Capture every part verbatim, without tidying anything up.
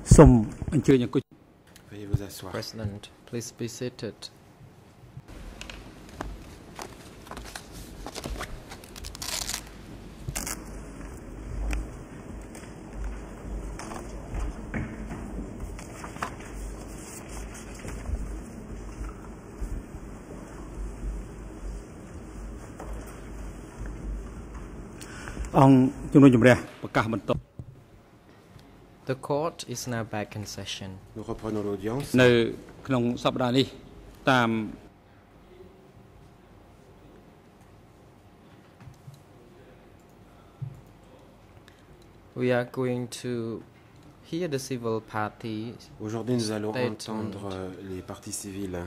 Veuillez vous asseoir. President, please be seated. The court is now back in session. Nous reprenons l'audience. We are going to hear the civil party. Aujourd'hui, nous allons statement. entendre les parties civiles.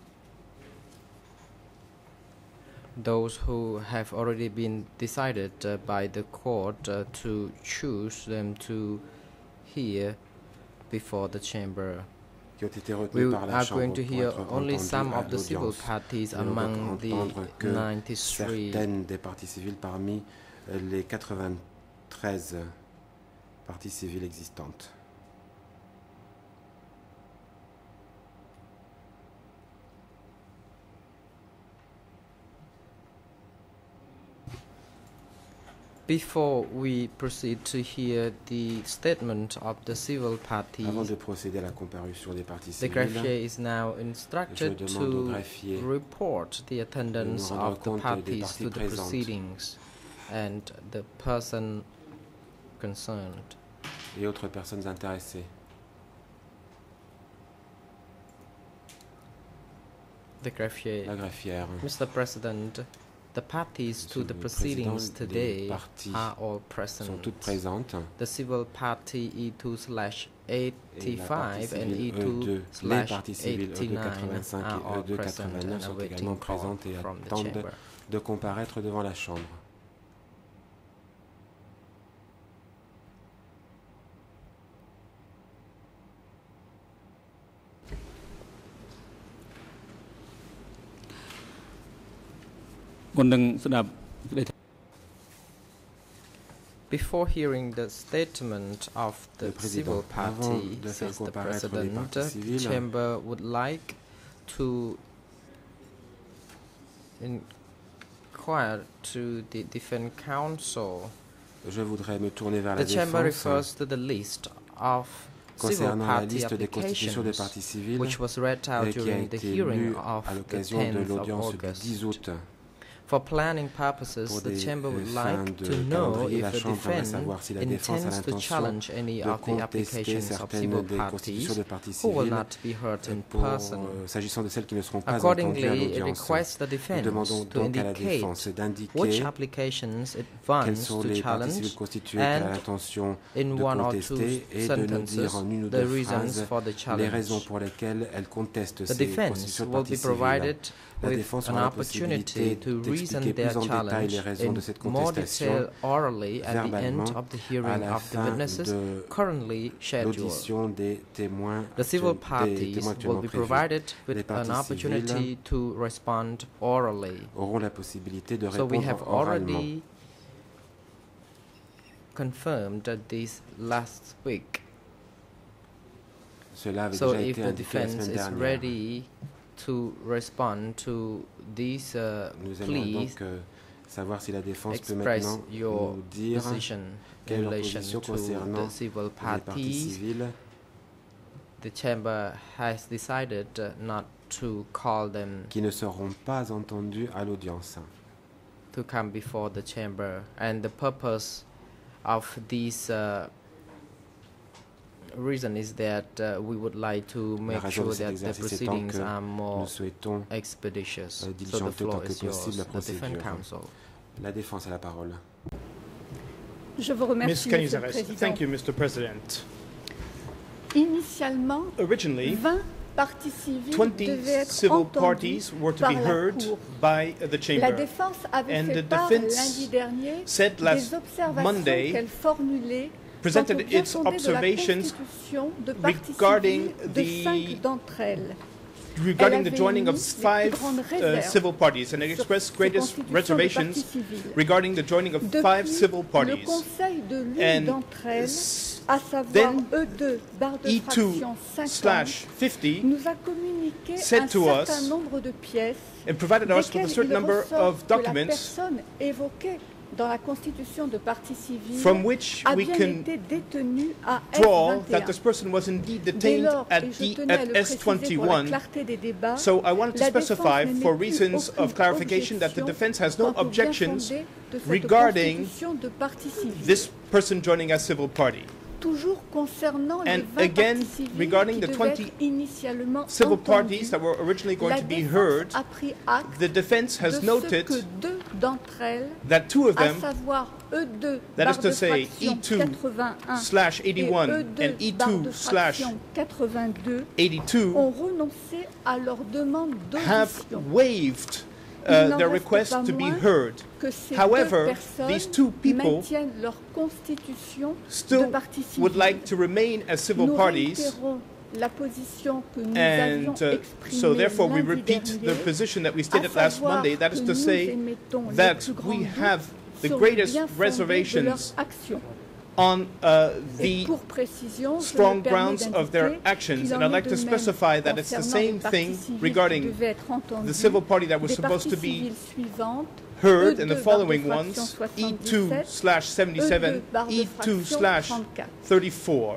Those who have already been decided uh, by the court uh, to choose them to hear before the chamber. Qui ont été retenus We par la are Chambre going to pour hear être only entendus some à of the civil l'audience. parties Nous allons among donc the entendre que ninety-three. certaines des parties civiles parmi les quatre-vingt-treize parties civiles existantes. Before we proceed to hear the statement of the civil parties, Avant de procéder à la comparution des parties the civiles, greffier is now instructed je demande au to greffier report the attendance de nous rendre of the compte des parties parties to the présentes. proceedings and the person concerned. et autres personnes intéressées. The greffier. La greffière. Mister President, the parties to Monsieur the le proceedings Président, today les parties are all sont present. toutes présentes. The civil party E two slash Et la partie eighty-five and civile E E two deux, les slash parties civiles E deux eighty-nine quatre-vingt-cinq are et all E deux present quatre-vingt-neuf and sont awaiting également call présentes et from the attendent chamber. de comparaître devant la Chambre. Before hearing the statement of the Le président, civil avant party, de faire says the comparaître les President, parties the civiles, chamber would like to inquire to the defense counsel. je voudrais me tourner vers la The chamber défense refers to the list of civil concernant la party liste des constitutions des applications parties civiles which was read out et qui a during the été hearing lue of à the l'occasion de tenth of l'audience du August. dix août. For planning purposes, Pour the des chamber would fins like de to know calendrier, if la the Chambre aimerait defense savoir si la défense a intends to l'intention challenge any de of the contester applications of certaines civil des constitutions parties de parties who will civiles not be heard in pour, person. euh, s'agissant de celles qui ne seront pas entendues à Accordingly, it l'audience. requests the Nous defense demandons to donc à la indicate défense which d'indiquer applications it quelles wants sont to les parties challenge civiles constituées qu'elle a and l'intention in de one or two contester et de nous dire sentences en une ou the deux reasons phrases for the les raisons challenge. pour lesquelles elle conteste The ces defense constitutions de will parties be civiles. provided La with défense an aura la opportunity possibilité to reason d'expliquer their plus en détail challenge les raisons de in cette more contestation detail orally at the verbalement end of the à hearing la of the fin witnesses de currently scheduled. l'audition des témoins, The civil actuels- des parties témoins will actuellement be prévus. provided Les with parties an opportunity civiles to respond orally. auront la possibilité de So we have répondre oralement. already confirmed that this last week. Cela avait So déjà if été the indiqué la defense semaine is dernière. ready to respond to these uh, Nous aimerions pleas, donc euh, savoir si la défense peut express maintenant your nous dire position quelle in est leur relation position to concernant the civil les parties parties. civiles. The chamber has decided uh, not to call them qui ne seront pas entendus à l'audience. to come before the chamber, and the purpose of this uh, reason is that uh, we would like to La make raison de sure cet that the exercice étant proceedings que are nous more souhaitons expeditious. euh, So the diligenter floor autant que is yours, possible la the defense procédure. counsel. La défense a la parole. Je vous remercie, Miz Monsieur le Canizares, Président. thank you, Mister President. Initialement, Originally, vingt parties civiles twenty devaient être civil entendues parties were to par be la heard Cour. by the La chamber. défense avait And fait the part defense lundi dernier said last des observations Monday, qu'elle formulait presented quant au bien its fondé de la observations constitution de parties regarding civiles de the- cinq d'entre elles. regarding Elle the avait joining of émis les five plus grandes uh, réserves civil parties, and it sur expressed ces greatest constitutions de reservations parties civiles. regarding the joining of five Depuis, civil le parties. Conseil de l'une And d'entre elles s- à savoir Then E deux, barre de E two fraction slash cinquante, fifty nous a communiqué said un to certain us nombre de pièces and provided us with a desquelles certain il number ressort of que la documents personne évoquée dans la constitution de partie civile from which a we bien can été détenue à draw that S vingt et un. this person was indeed Dès detained lors, at, et je E- tenais à at le S préciser pour la twenty-one. clarté des débats, So I wanted to la défense specify, n'émet for plus reasons aucune of clarification, that the objection defense has no quant au bien objections fondé de cette regarding constitution de partie civile. this person joining as civil party. Toujours concernant les And vingt again, parties civiles regarding qui the devaient twenty être initialement Civil entendues, parties that were originally going la to be défense heard, a pris acte the defense de has ce noted que deux d'entre elles, that two of à them, savoir E deux, that is barre to de say fraction E two quatre-vingt-un slash et eighty-one E deux, and E barre two de slash fraction quatre-vingt-deux, eighty-two ont renoncé à leur demande have d'audition. waived Il uh, n'en their reste request pas to be moins heard. que ces However, deux personnes these two people maintiennent leur constitution de still partie civile. would like to remain as civil Nous parties, réitérons la position que nous avions and uh, exprimée so therefore we lundi repeat the dernier, position that we à stated last savoir Monday, that is que to nous say émettons les that plus grands we doutes have the sur le greatest bien fondé de leur reservations action. on uh, Et the pour précision, je strong me permets grounds of their d'indiquer actions, qu'il and en I'd est like de to même specify that it's the concernant les same parties thing civiles qui regarding devaient être entendues, the civil party that was des supposed to parties be civiles suivantes, heard E in the deux, following barre de ones: fraction E two soixante-dix-sept, slash E seventy-seven, deux, barre de E two fraction slash trente-quatre. thirty-four.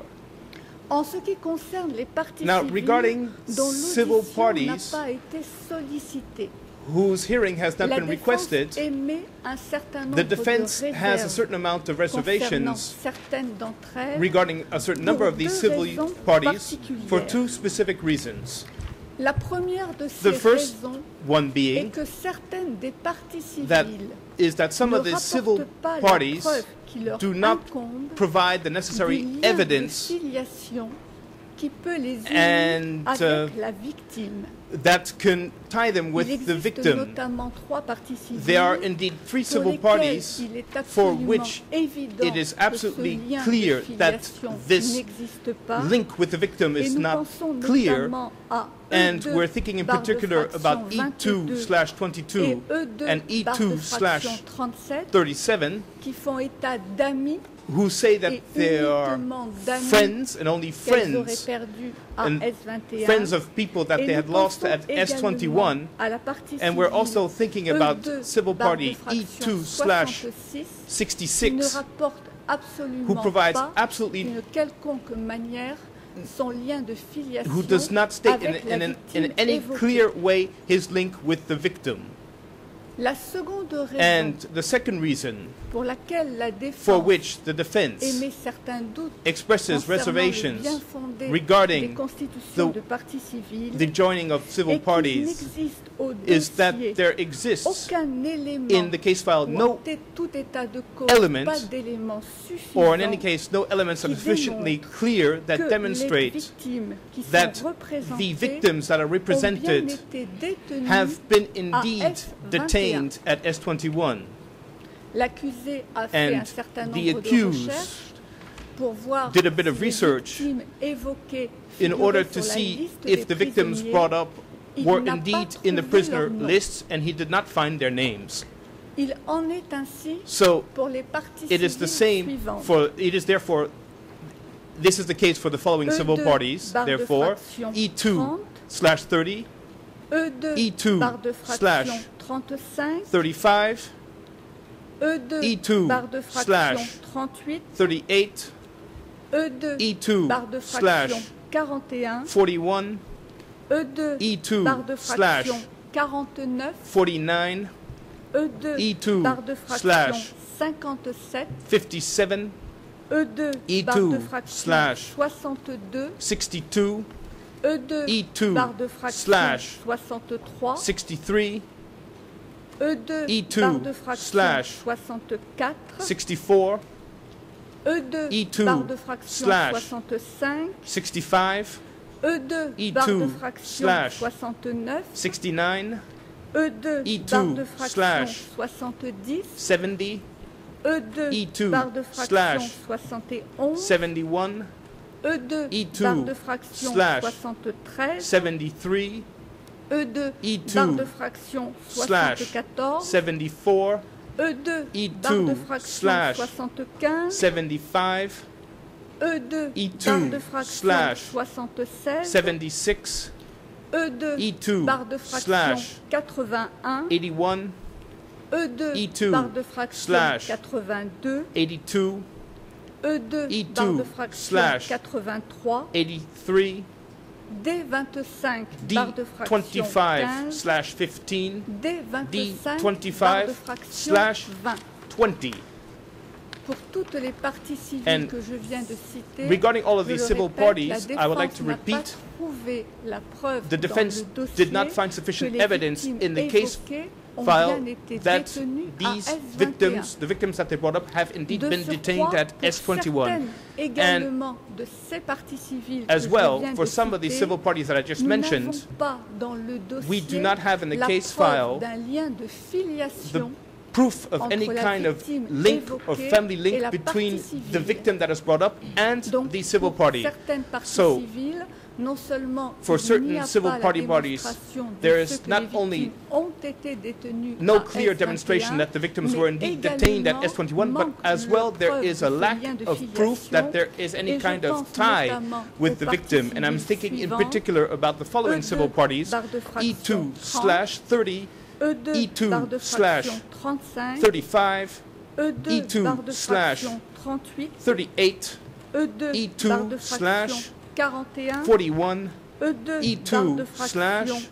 En ce qui concerne les parties Now, civiles regarding dont civil l'audition n'a parties pas été sollicitée, whose hearing has not la been défense requested, émet un certain nombre the defense de has a réserves certain amount of concernant reservations certaines d'entre elles. regarding a certain number of these deux civil raisons parties for particulières. two specific reasons. La première de ces The first raisons one est being que certaines des parties that civiles is that some ne of these civil rapportent pas parties la preuve qui leur do not incombe provide the du necessary lien de evidence filiation qui peut les unir and, avec uh, la victime. that can tie them Il with the existe victim. notamment trois parties civiles There are indeed three pour civil lesquelles parties il est for absolument which évident it is absolutely que ce lien clear de that filiation this n'existe pas. link with the victim Et is nous not pensons clear, notamment à and E deux, we're thinking in barre de particular about fraction E two vingt-deux slash et twenty-two E deux, and E barre two de slash fraction trente-sept thirty-seven, qui font état d'amis who say that et they are uniquement d'amis friends and only qu'elles auraient friends, perdus à and S vingt et un. friends of people that Et they nous had lost pensons at S également twenty-one, à la partie and we're civile also thinking E about deux, civil barre de party E fraction two slash soixante-six, qui ne sixty-six, rapporte absolument who provides pas absolutely d'une quelconque manière son lien de filiation who does not state in, avec la in, an, victime in any évoquée. clear way his link with the victim. La seconde raison And the second reason pour laquelle la for défense which the defense émet certains doutes expresses concernant le reservations bien fondé regarding des constitutions the- de parties civiles the joining of civil et qu'il parties n'existe au is that dossier there exists aucun élément in the case file ou no, en t- tout état de cause, element, pas d'éléments suffisants or in any case, no elements that are qui sufficiently clear que that les demonstrate victimes qui that sont représentées the victims that are ont bien represented été détenues. have been indeed S vingt et un. detained at S twenty-one. L'accusé a fait un And certain the nombre de accused recherches pour voir did a bit of si les research victimes évoquées in order figuraient to sur la see liste if des the victims prisonniers. brought up Il were n'a pas indeed in the trouvé prisoner leur nom. lists, and he did not find their names. Il en est ainsi So pour les parties it is the civiles same suivantes. for, it is therefore, this is the case for the following E civil deux, parties, barre de therefore, fraction E two trente, slash thirty, E deux, E two barre de slash fraction trente-cinq, thirty-five, E deux, E two barre de fraction slash trente-huit, thirty-eight, E deux, E two barre de slash fraction quarante et un, forty-one, E deux, E two barre de slash fraction quarante-neuf, forty-nine, E deux, E two barre de fraction slash cinquante-sept, fifty-seven, E deux, E barre de two fraction slash soixante-deux, sixty-two, E deux, E two barre de fraction slash soixante-trois, sixty-three, E deux, E two barre de fraction slash soixante-quatre, sixty-four, E deux, E two barre de fraction slash soixante-cinq, sixty-five, E deux, E barre de two fraction slash soixante-neuf, sixty-nine, E deux, E barre two de fraction slash soixante-dix, seventy, E deux, E two barre de fraction slash soixante et onze, seventy-one, E deux, E two barre de fraction slash soixante-treize, seventy-three, E deux, E barre two de fraction slash soixante-quatorze, seventy-four, E deux, E barre de two fraction slash soixante-quinze, seventy-five, E deux, E barre two de fraction slash soixante-seize, seventy-six, E deux, E two barre de fraction slash quatre-vingt-un, eighty-one, E deux, E two barre de fraction slash quatre-vingt-deux, eighty-two, E deux, E barre de two fraction slash quatre-vingt-trois, eighty-three, D vingt-cinq, D barre de fraction twenty-five quinze, slash fifteen, D vingt-cinq, twenty-five barre de fraction slash vingt. twenty. Pour toutes les parties civiles And que je viens de citer, regarding all of je these le civil répète, parties, la I would like défense to n'a pas repeat, trouvé la preuve the dans defense le dossier did not find que sufficient les evidence victimes in the case évoquées ont file bien été that détenues à these S vingt et un. victims, the victims that they brought up, have indeed De been detained surcroît, at pour S twenty-one. certaines également de ces parties civiles que As je well, viens for de some of these citer, civil parties that I just nous mentioned, n'avons pas dans le dossier we do not have in the la case preuve file d'un lien de filiation proof of entre any la kind of victime link or évoquée family et link la between partie civile. the victim that is brought up and Donc, the civil pour party. certaines parties So, civiles, non seulement for il n'y certain a civil pas party la bodies, démonstration de there ce is que not les only victimes ont été détenues no à clear S vingt et un, demonstration that the victims mais were indeed detained at S twenty-one, but manque as le well there preuve is a de ce lack lien de of proof that there is any Et je kind of pense tie notamment with aux the parties victim. And I'm civiles thinking in suivantes, particular about the following E deux, civil parties, barre de E fraction two trente, slash thirty, E deux, E two barre de slash fraction trente-cinq, thirty-five, E deux, E two barre de slash fraction trente-huit, thirty-eight, E deux, E two barre de fraction slash quarante et un, forty-one, E deux, E barre two de fraction slash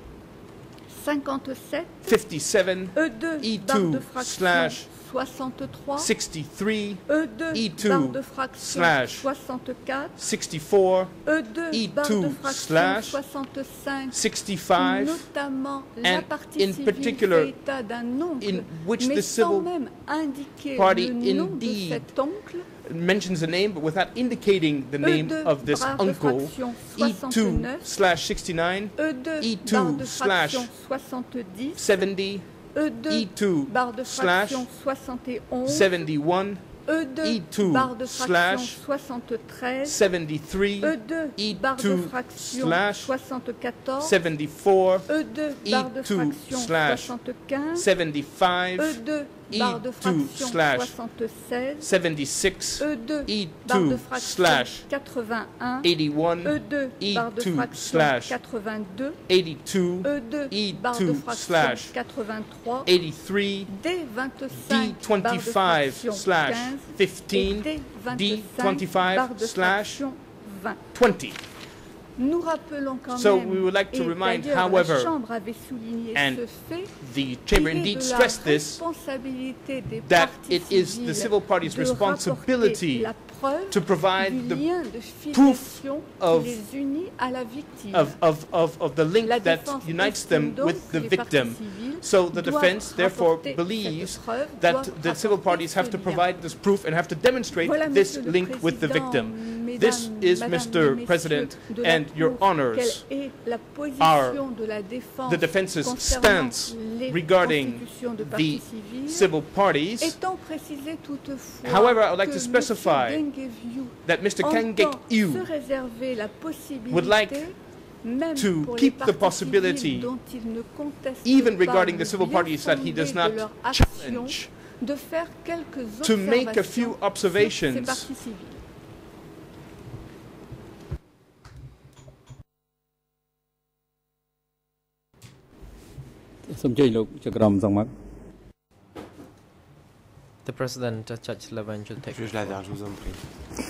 cinquante-sept, fifty-seven, E deux, E barre two de fraction slash soixante-trois, sixty-three, E deux, E two barre de fraction slash soixante-quatre, sixty-four, E deux, E barre two de fraction slash soixante-cinq, sixty-five, notamment la and partie in civile particular, fait état d'un oncle, in which mais the sans civil même indiquer party le nom indeed de cet oncle, mentions the name but without indicating the name E deux, of this barre de uncle, fraction E two soixante-neuf, slash sixty-nine, E deux, E two barre de slash fraction soixante-dix, seventy, E deux, E two barre de slash fraction soixante et onze, seventy-one, E deux, E two barre de fraction slash soixante-treize, seventy-three, E deux, E barre de two fraction slash soixante-quatorze, seventy-four, E deux, E barre de two fraction slash soixante-quinze, seventy-five, E deux, barre de E two fraction slash soixante-seize, seventy-six, E deux, E barre de two fraction slash quatre-vingt-un, eighty-one, E deux, E barre de two fraction slash quatre-vingt-deux, eighty-two, E deux, E barre de two fraction slash quatre-vingt-trois, eighty-three, D vingt-cinq, D barre de twenty-five fraction slash quinze, fifteen, et D D vingt-cinq, twenty-five barre de slash fraction vingt. twenty. Nous rappelons quand So même, we would like to et remind, d'ailleurs, however, la Chambre avait souligné and ce fait, The Chamber qu'il est indeed de la stressed this, responsabilité des that parties it is civiles the civil party's de responsibility rapporter la preuve to provide du the lien de proof filiation of- qui les unit à la victime. of, of, of, of the link La that défense unites estime them donc with que the les parties victim. civiles So the doivent defense therefore rapporter believes cette preuve, that doivent the civil rapporter parties have ce to lien. provide this proof and have to demonstrate Voilà, this Monsieur le link with the Président, victim. Mesdames, This is Madame, Mister Messieurs President de la and your Cour, honors, quelle est la are position de la défense the defense's concernant stance les regarding constitutions de the parties civiles, civil parties, étant précisé toutefois However, I would like que to specify M. Gengeviu that Mister Kang entend Gek-yu se réserver la possibilité, would like même to pour keep les the parties possibility, civiles dont il ne conteste even pas regarding le the civil bien parties that he does fondé not de leur action, challenge, de faire quelques to make a few observations sur ces observations parties civiles. The President, uh, Judge Levin, should take Juge Lavergne, je vous en prie.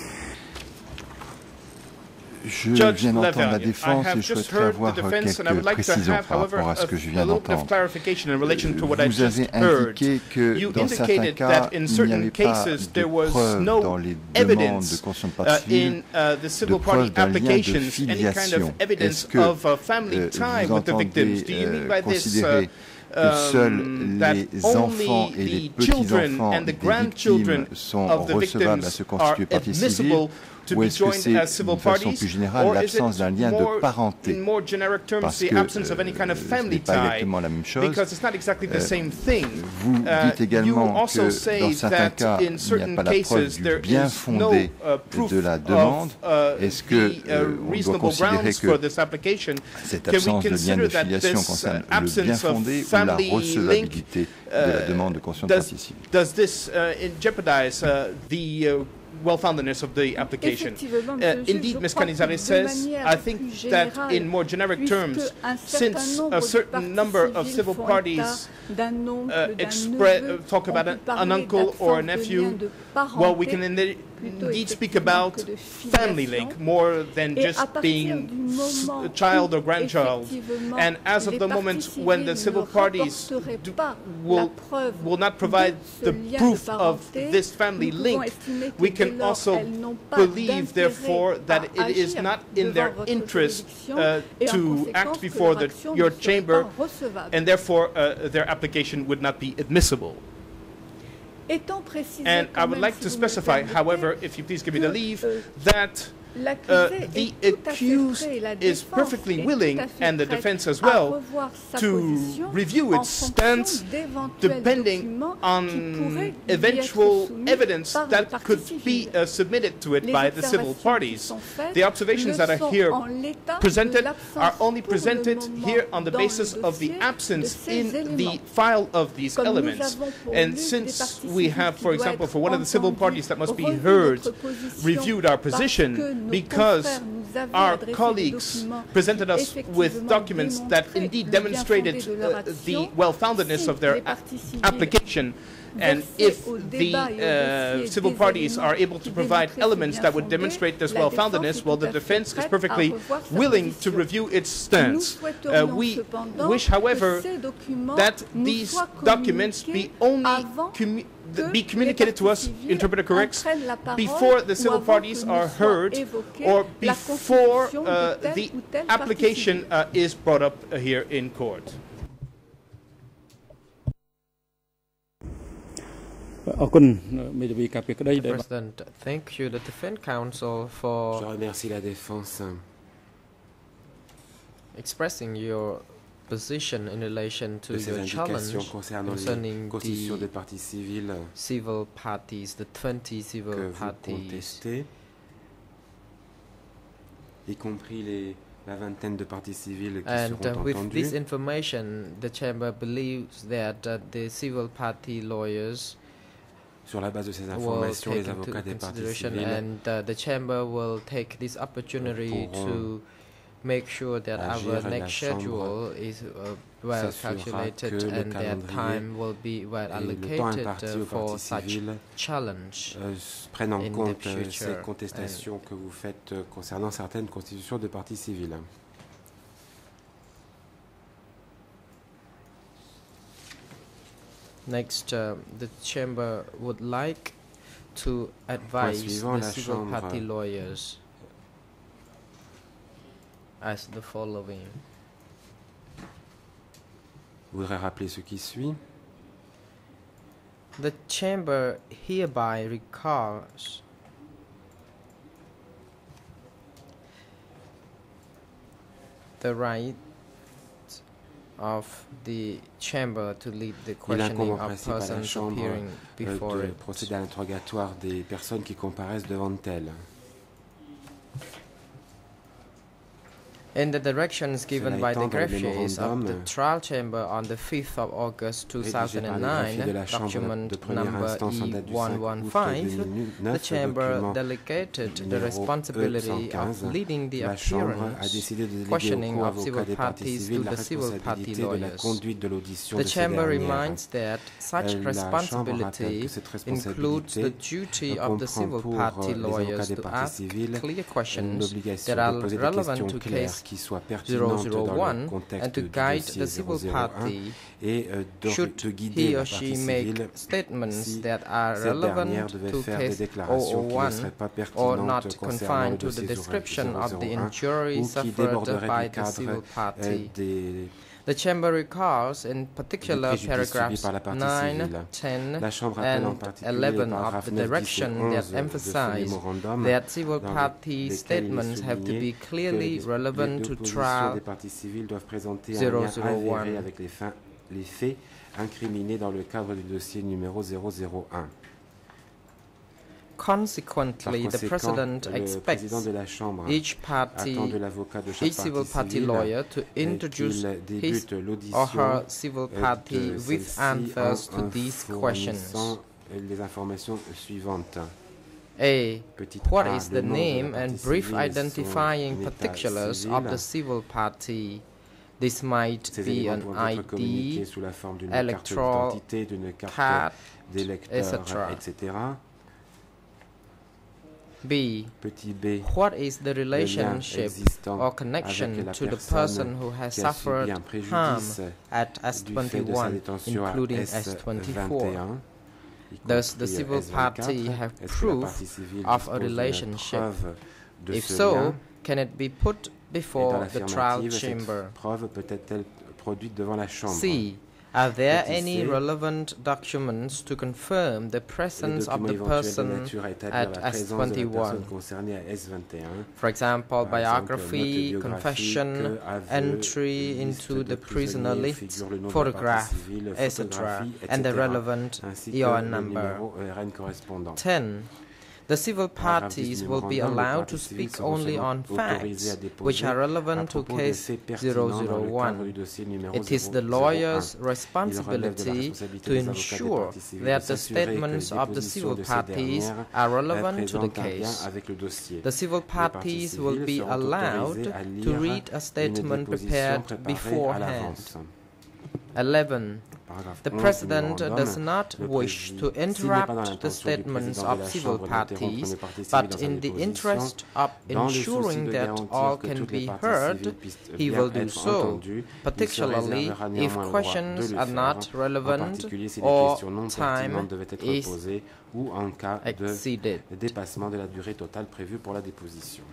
Je Judge viens d'entendre la Lavergne, I défense have et je just souhaiterais heard avoir the defense and I quelques would like to précisions have, par however, rapport à ce a, que je a viens little bit of d'entendre. clarification in relation to what I Vous just avez heard. indiqué que You dans certains indicated cas, that in il n'y certain avait pas cases de there was preuve no dans les demandes de evidence constitution de uh, partie civile in uh, the civil de party preuve d'un lien de applications, any kind of filiation. evidence Est-ce que of a family euh, tie vous with the victims. entendez Do you mean euh, by this uh, considérer que seuls um, that les enfants only et les the children petits-enfants and the des grandchildren victimes sont of the recevables à victims se are constituer partie civile, admissible to ou be est-ce que joined c'est, as civil d'une façon parties, plus générale, or is l'absence it d'un lien more, de parenté? in more generic terms, Parce the que absence of any kind of euh, ce family n'est pas tie? exactement la même chose. Because it's not exactly the Euh, same thing. Vous Uh, dites you également also que say dans certains that cas, in il n'y a certain pas la preuve cases du there bien is no fondé uh, proof de la demande. of uh, Est-ce que the euh, uh, on doit reasonable considérer grounds for que this application? cette Can we absence de lien consider de that filiation this concerne uh, le bien absence of fondé ou la family link recevabilité de la demande de constitution de does, partie civile? does this uh, in jeopardize uh, the uh, well-foundedness of the application. Effectivement, Uh, Monsieur, indeed, je Miz crois que Canizares de says, manière I plus think that générale, in more generic terms, puisque un certain since nombre a de certain parties number of civiles civil font parties état d'un oncle, uh, d'un expre- neveu, uh, talk on about peut an, parler an uncle or a d'absence de nephew, lien de well, we parenté, can indeed, plutôt indeed speak effectivement about que de family filiation. link more than Et just à partir being du s- moment a child où, or grandchild. effectivement, And as of les the parties moment when the civiles civil ne parties rapporteraient do- pas la will, preuve will not de provide ce the lien de proof of parenté, this family nous pouvons link, estimer que we dès can lors, also elles n'ont pas believe, d'intérêt therefore, that à it is agir not in devant their votre interest juridiction, uh, et en to conséquence act que before leur the, action your ne serait chamber, pas recevable. and therefore uh, their application would not be admissible. Étant précisé And quand I would même, like si to vous me le specify, permettez, however, if you please give me the que, leave, euh, that l'accusé uh, est the tout à fait accused prêt, la is défense perfectly est willing, tout à fait and the prête defense as à well, revoir sa to position review en its fonction stance d'éventuels depending documents qui on pourraient lui être eventual soumis evidence par les that parties could civiles. be uh, submitted to it Les by the civil observations qui parties. sont faites The observations le that are sont here en l'état de presented l'absence are only pour le presented moment here on the dans basis le of the dossier absence de ces in the éléments. file of these Comme nous elements. avons pour And l'une des since parties we civiles have, qui for doit example, être for one of the civil entendue, parties that must be revu heard, notre position reviewed our parce position que nos because confrères nous avaient our adressé des colleagues documents presented us with effectivement documents that démontraient indeed le bien demonstrated fondé de leur uh, the action. well-foundedness Si of their les a- parties civiles application. And versées if au the débat et au uh, dossier civil des parties éléments are able to qui provide démontraient ce elements bien that would fondé, demonstrate this la well-foundedness, défense est well, the tout à fait defense is prête à perfectly revoir sa willing to position. review its Nous stance. Uh, souhaiterions we cependant wish, que however, ces documents that nous these soient documents be communiqués only avant commu- que be communicated to les us, parties civiles interpreter corrects, en prennent la parole before the ou civil avant parties que ne are soit heard évoquée or la before constitution uh, de telle the ou telle partie application civile. uh, is brought up uh, here in court. President, thank you, the defense counsel, Je for remercie la défense expressing your position in relation to de ces your indications challenge concernant concerning les constitutions de the parties civiles civil parties, the twenty que civil vous parties, contestez, y compris les, la vingtaine de parties civiles qui and uh, seront with this entendues. information, the chamber believes that uh, the civil party lawyers Sur la base de ces will informations, take les into avocats des parties consideration, civiles and uh, the chamber will take this opportunity pourront to make sure that agir, our et la next Chambre schedule is uh, well s'assurera calculated que le and that calendrier time will be well et le temps allocated imparti uh, aux for parties such civiles challenge. euh, s- prennent en in the compte euh, future, ces contestations que vous faites euh, concernant certaines constitutions de parties civiles. Next, uh, the chamber would like to advise suivant, the la civil Chambre party lawyers as the following. Je voudrais rappeler ce qui suit. The chamber hereby recalls the right of the chamber to lead the Il questioning incombe en of principe à la persons Chambre appearing euh, before de it. procéder à l'interrogatoire des personnes qui comparaissent devant elle. In the directions given by the étant dans le greffiers of the mémorandum trial chamber on the fifth of August two thousand nine, de la Chambre document de première number instance en E date du one cinq one août five, deux mille the neuf, chamber document delegated the numéro responsibility E cent quinze, of leading the la Chambre a appearance, décidé de déléguer au questioning cours of avocat civil des parties parties civiles to la the civil party responsabilité de la lawyers. conduite de l'audition The de ces chamber dernières. reminds that such Euh, La Chambre rappelle responsibility que cette includes the responsabilité duty euh, of the comprend civil pour party euh, les avocats lawyers des to parties ask civiles clear questions l'obligation that are de poser des relevant questions to claires case qui soient zero pertinentes zero dans le one and contexte to du guide dossier the civil zéro zéro un party et euh, de, should de guider he la or she partie make civile statements si that are cette dernière relevant devait to faire des case déclarations qui ne zéro zéro un seraient pas or pertinentes not concernant le confined to the dossier description of the zéro zéro un injury ou qui suffered déborderaient by du the cadre civil euh, party. des The chamber recalls in du particular préjudice subi paragraphs par la partie nine, civile. ten, La Chambre rappelle en and particulier les eleven of paragraphes the neuf, dix et direction onze that de ce emphasize mémorandum that civil dans party lesquels il est statements have to souligné be que clearly les, relevant les to deux positions trial des parties civiles doivent présenter un zéro lien zéro avéré un. avec les, fins, les faits incriminés dans le cadre du dossier numéro zéro zéro un. Par Consequently, the conséquent, President le expects président de la Chambre each party, attend de l'avocat de chaque each civil partie party civile lawyer to euh, introduce qu'il his débute l'audition or her civil euh, party de with celle-ci answers en to these questions. fournissant les informations suivantes. A. Petit What a, is le the nom de la name and partie brief civile, identifying son état particulars civil. of the civil party? This might Ces be éléments an pourront être I communiqués D, sous la forme d'une carte electoral d'identité, d'une carte card, d'électeur, et cetera. et cetera. B. Petit b, What is the le lien relationship existant or avec connection la to the personne person who has qui a subi suffered un harm préjudice at S du fait de sa twenty-one, détention à including S S twenty-four? vingt-et-un, y Does the compris civil S vingt-quatre. party have Est-ce que la proof partie civile of a dispose d'une relationship? preuve de If ce so, lien? can it be put Et dans before the trial l'affirmative, chamber? cette preuve peut-être produite devant la chambre? C. Are there Petit any c, relevant documents to confirm the les presence of documents the éventuels de person nature à établir at la S présence de la personne twenty-one? concernée à S vingt et un, For example, par exemple, biography, note confession, biographique, aveu, entry liste into de the prisoner prisonniers, list, figure le nom de la photograph, partie civile, et cetera, photographie, and the et cetera, relevant ainsi que E O N le number. numéro E R N correspondant. ten. The civil Paragraphe parties dix du will be mémorandum, les allowed to parties civiles speak seront only seulement on autorisées à facts déposer which are à relevant to propos de case faits pertinents dans le cadre du zéro zéro one. dossier numéro It is zéro the zéro lawyer's un. Il relève de la responsibility responsabilité to des avocats des ensure parties civiles that de the s'assurer que les statements of the dépositions civil de ces parties dernières are relevant to the présentent un lien case. avec le dossier. The civil Les parties parties will civiles be seront allowed autorisées à to lire read a une statement déposition prepared préparée à beforehand. l'avance. eleven. Paragraphe The onze du President mémorandum, does not le wish to président- s'il n'est pas dans interrupt the l'intention du statements président de of la civil Chambre d'interrompre parties, les parties civiles but dans sa in the déposition, interest of dans le souci ensuring de that garantir all que can toutes les be parties heard, civiles puissent he bien will do être so, entendues, il se particularly réservera if néanmoins le droit de questions le are faire, not en relevant particulier si les or questions non time pertinentes devaient être is posées ou en cas de exceeded. dépassement de la durée totale prévue pour la déposition.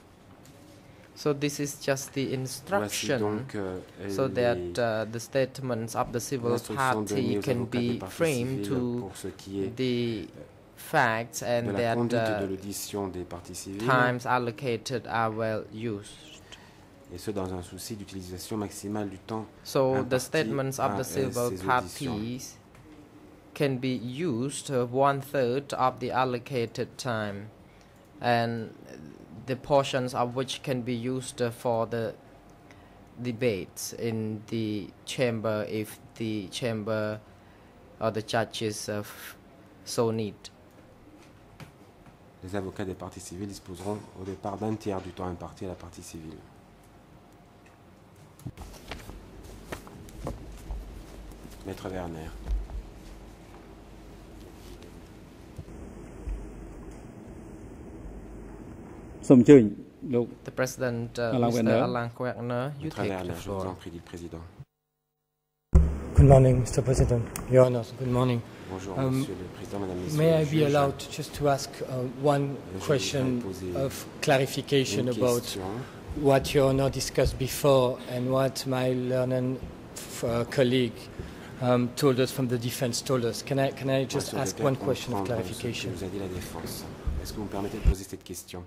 So this is just the Voici instruction donc euh, so les- that uh, the statements of the civil l'instruction donnée party aux can avocats des be parties framed civiles to pour ce qui est the facts de and la that conduite uh, de l'audition des parties civiles, times allocated are well used. et ce dans un souci d'utilisation maximale du temps So the imparti statements à, of euh, the civil ces auditions. parties can be used uh, one third of the allocated time, and the portions of which can be used uh, for the debates in the chamber if the chamber or the judges uh, f- so need. Les avocats des parties civiles disposeront au départ d'un tiers du temps imparti à la partie civile. Maître Werner. Somme chơiលោក The President, uh, Alan Mister Wagner. Alan Wagner, you Maître take Werner, the je vous floor. en prie, dit le président. Good morning, Mister President. Your Honors, good morning. Bonjour, Um, Monsieur le Président, Madame, Messieurs May les I be juges. allowed just to ask uh, one Je question voudrais poser of clarification Une about question. what Your Honor discussed before and what my learned f- uh, colleague um, told us from the defense told us. Can I, can I just Moi, je ask voudrais one bien question of comprendre ce que clarification? nous a dit la défense. Est-ce que vous me permettez de poser cette question?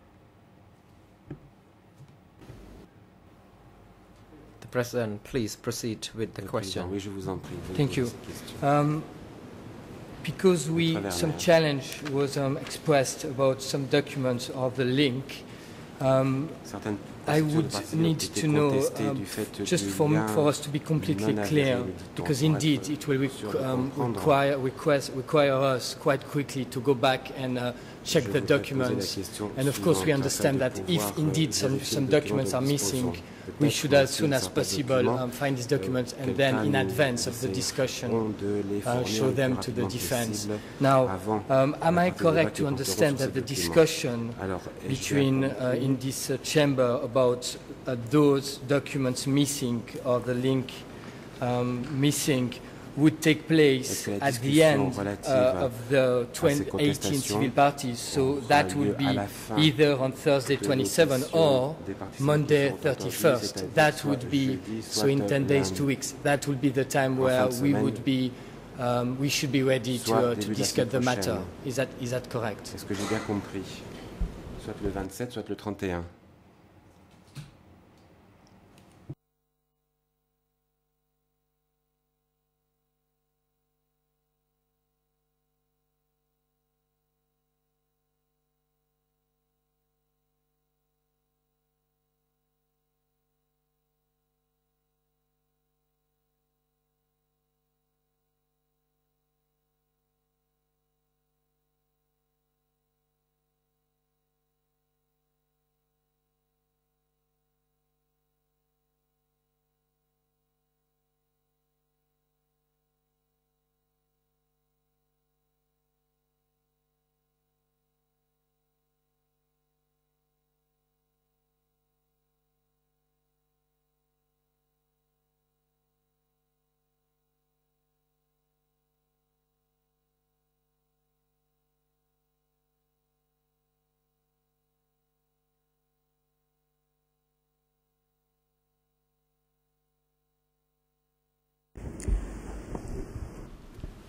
The President, please proceed with the Le président, question. oui, je vous en prie. veuillez Thank poser you. cette question. Um, because we Maître some Werner. challenge was um, expressed about some documents of the link. Um, Certaines I procédures de would partie civile ont need été to know, contestées um, du fait just du for, lien for us to be completely non clear, avéré, dit-on, because pour indeed être it will sûr de requ- um, comprendre. require, request, require us quite quickly to go back and uh, check Je the voudrais poser la documents. question And of course, we suivante, understand afin de that if pouvoir, euh, indeed some, vérifier some les documents are dont nous missing, disposons. we Peut-être should que as si soon as certains possible documents, um, find these euh, documents and quelqu'un then in nous advance of the discussion essaieront de les uh, fournir show le them plus to the rapidement defense. possible Now, avant um, am la I partie du débat correct qui to porteront understand sur that ces the documents. discussion Alors, ai-je bien between uh, compris in this uh, chamber about uh, those documents missing or the link um, missing would take place Est-ce que la at the discussion end relative uh, of the ces twenty eighteen contestations civil parties. So aura that lieu would à be la fin either on Thursday de twenty-seven l'audition or des parties civiles Monday qui seront entendues, thirty-first. c'est-à-dire That soit would be jeudi, so soit in ten days, lundi. two weeks. That would be the time En where fin de we semaine, would be. Um, we should be ready to, soit uh, début to de la discuss semaine the matter. prochaine. Is that is that correct? Est-ce que j'ai bien compris? Soit le vingt-sept, soit le trente et un.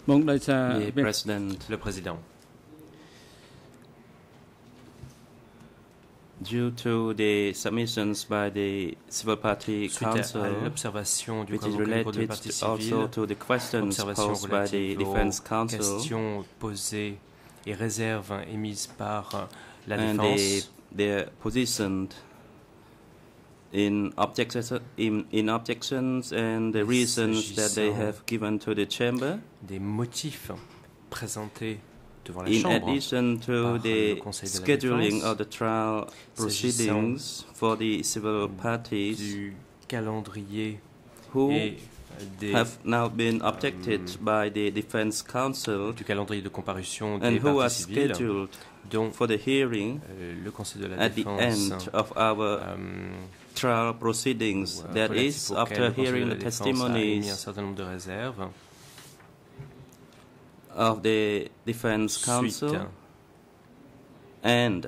មកដោយសារ The President, Le président. due to the submissions by the Civil Party Suite à Council, l'observation du which is convoqué groupe de related partie also civile, to the questions observation posed by the relative Defense aux Council questions posées et réserves émises par la and défense, they, they're positioned in objections, in, in objections and the reasons that they have given to the chamber. Des motifs présentés devant la In Chambre addition to par the le Conseil de la scheduling Défense, of the trial proceedings for the civil parties du calendrier who et des, have now been objected by the Defense Council du calendrier de comparution and des who are parties civiles, scheduled dont for the hearing euh, le Conseil de la at the Défense end of our euh, trial proceedings, ou, that relatif is, auquel after le Conseil hearing de la the Défense a émis un testimonies certain nombre de réserves of the Defense Council suite and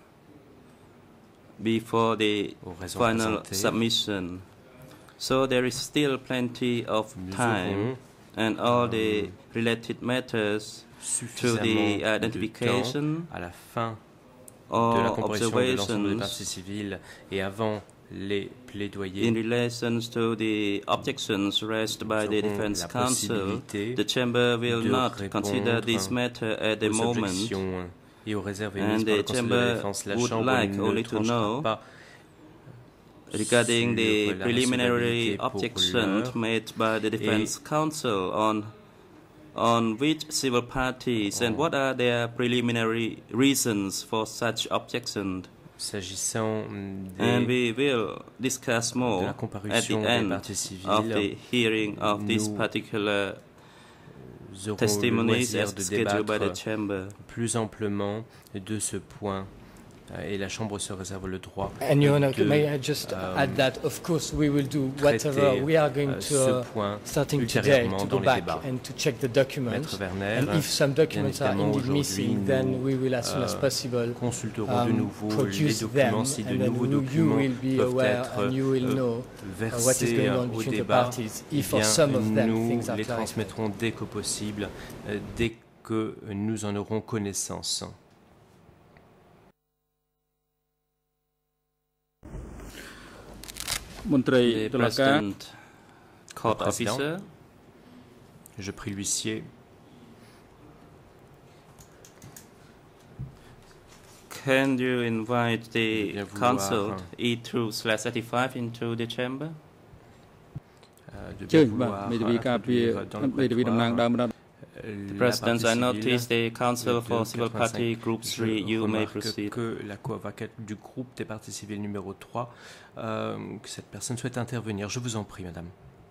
before the aux raisons final présentées. submission. So there is still plenty of Nous time and all the related matters to the suffisamment identification de temps à la fin de la or comparution de l'ensemble des parties observations civiles et avant les plaidoyers. in relation to the objections raised by the Nous aurons Defense la Council. possibilité The Chamber will de not consider répondre this matter at the aux moment, objections et aux réserves émises and par le the Conseil de la Chamber Défense. La would Chambre like ne only to tranchera know pas regarding the sur la preliminary recevabilité pour objection l'heure made by the Defense Council on on which civil parties and what are their preliminary reasons for such objection. s'agissant And des, we will discuss de more la at the comparution des end parties of the civiles. hearing of this Nous particular Nous aurons le testimonies loisir as de scheduled by the débattre Chamber. plus amplement de ce point euh, et la Chambre se réserve le droit And Your Honor, de may I just euh, add that, of course, we will do whatever traiter we are going euh, to, ce uh, point starting today, ultérieurement to dans go les back débats. and to check the documents. Maître Werner, And if some bien documents are évidemment, indeed aujourd'hui, missing, then we will, as soon as euh, possible, consulterons de um, nouveau les produce documents them, si de and then nouveaux you, you documents will be peuvent aware être and you will euh, know uh, what is versés going euh, on au between the débat. parties. Eh If for bien, some of them nous things are les clarified. transmettrons dès que possible, euh, dès que nous en aurons connaissance. មន្ត្រី The តុលាការ President Court Le Président. Officer, Je prie l'huissier can you invite the Bien vouloir, counsel hein. E two slash thirty-five into the chamber? euh, de ជើ bien ញបាទ vouloir មេធាវីការពារ introduire dans le មេធាវីតំណាង prétoire, ដើមរដ្ឋ The la President, partie I civile notice the counsel de for Civil quatre-vingt-cinq. Party Group Je three. You may remarque proceed. que la co-avocate du groupe des parties civiles numéro trois, euh, que cette personne souhaite intervenir. Je vous en prie, madame.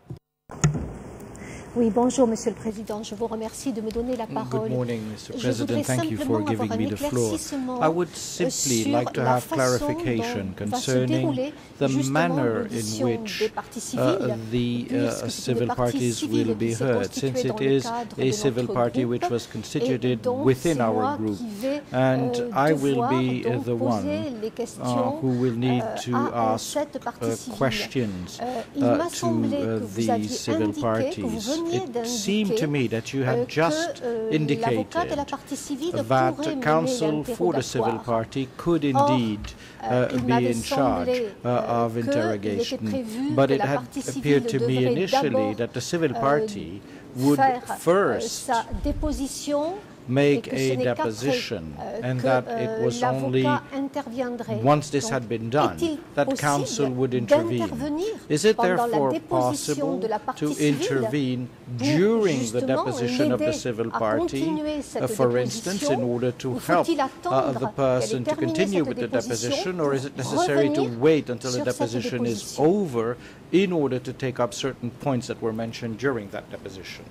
Oui, bonjour Monsieur le Président. Je vous remercie de me donner la parole. Good morning, Mister Je President. voudrais Thank you for simplement giving avoir me un the floor. éclaircissement I would simply sur like to la have façon clarification dont va se concerning dérouler the justement manner in l'audition which des parties uh, civiles, the puisque uh, c'est une civil partie parties civile will be qui s'est heard, constituée since dans it le is cadre a de civil notre party groupe, which was et constituted donc within c'est our moi group. qui vais And euh, I will devoir be uh, donc the poser one les uh, questions who will need euh, to à ask cette partie uh, civile. questions Euh, il uh, m'a to semblé uh, que vous the aviez civil indiqué, que vous parties. veniez It seemed to d'indiquer me that you euh, had que just euh, l'avocat indicated de la partie civile that pourrait mener counsel for the civil l'interrogatoire. party could Or, indeed euh, uh, il be m'avait in charge semblé, uh, euh, of que il interrogation, était prévu but que it la had partie appeared civile to me devrait initially d'abord, that the civil euh, party would faire euh, first sa déposition make et que ce a n'est qu'après, deposition, euh, and que, that euh, it was only l'avocat interviendrait. once this Donc, had been done est-il that possible counsel would intervene. d'intervenir Is it pendant la therefore déposition possible de la partie to civile intervene pour during the justement deposition of the l'aider civil à party, continuer cette uh, for instance, in déposition, order to ou help faut-il uh, attendre the qu'elle ait person to terminé continue cette with the déposition deposition, or is it pour necessary to revenir wait until the sur cette deposition is déposition? over in order to take up certain points that were mentioned during that deposition?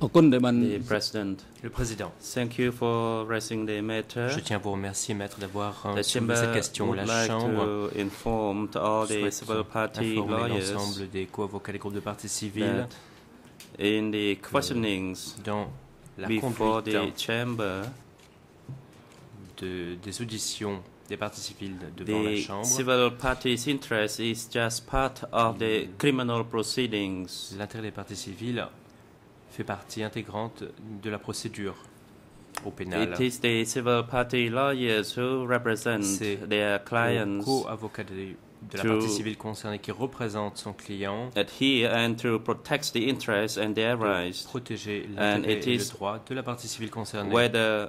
The President. Le Président. Thank you for raising the matter. Je tiens à vous remercier, Maître, d'avoir The soulevé Chamber cette question. would La like Chambre to inform to all the souhaite civil party informer lawyers l'ensemble des co-avocats des groupes de parties civiles that in the questionings dans la before the conduite Chamber, de, des auditions des parties civiles devant la the Chambre, civil party's interest is just part of the criminal proceedings. l'intérêt des parties civiles fait partie intégrante de la procédure au pénal. It is the civil party lawyers who represent their clients, le co-avocat de, de la partie civile concernée qui représente son client, adhere and to protect the interest and their rights, protéger and l'intérêt it et le is droit de la partie civile concernée. whether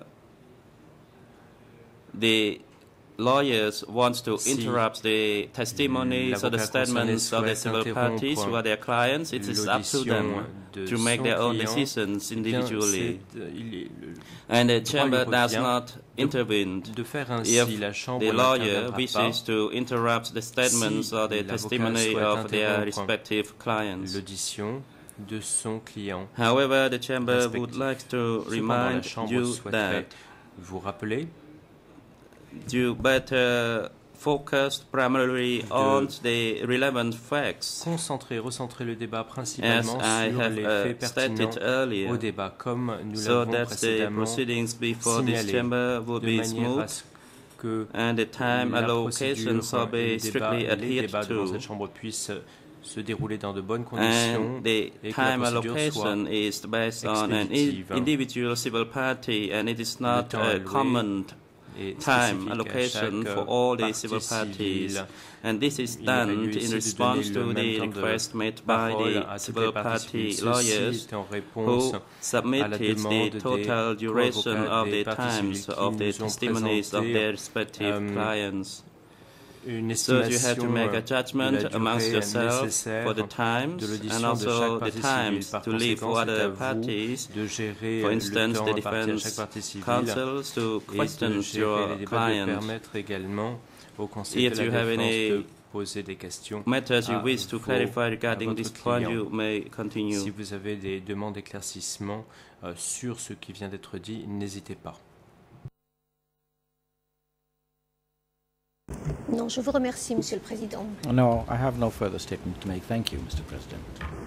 the lawyers wants to si interrupt the testimonies or the statements of the civil parties who are their clients, it is up to them to make their own decisions individually. And the chamber does not intervene if the lawyer wishes to interrupt the statements or the testimony of their respective clients. L'audition de son client. However, the chamber would like to remind you that vous rappeler you better focus primarily on the relevant facts. Concentrer, recentrer le débat principalement As sur I have, les uh, faits pertinents earlier, au débat, comme nous so l'avons that the précédemment proceedings before signalé, this chamber will de be manière smooth à ce que and the time la allocations procédure will et be les débats, strictly les adhered débats devant to. cette chambre puissent se dérouler dans de bonnes conditions And the et que la time procédure soit allocation is based on an expéditive. individual civil party and it is not a common time allocation for all the civil parties, and this is done in response to the request made by the civil party lawyers who submitted the total duration of the times of the testimonies of their respective clients. So you have to make a judgment amongst yourselves for the times and also the times to leave for other parties, for instance the defense counsels to question your client. If you have any matters you wish to clarify regarding this point, you may continue. Si vous avez des demandes d'éclaircissement euh, sur ce qui vient d'être dit, n'hésitez pas. Non, je vous remercie, Monsieur le Président. No, I have no further statement to make. Thank you, Mister President.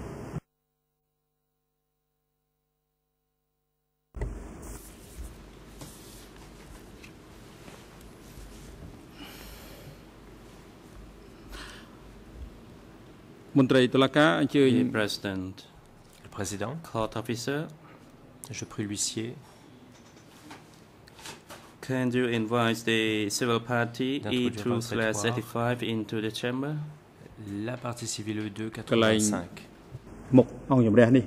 The President, le Président, court officer, je prie l'huissier. Can you invite the civil party E two slash eighty-five into the chamber? La partie civile E deux quatre-vingt-cinq. មុខអង្គជំរះនេះ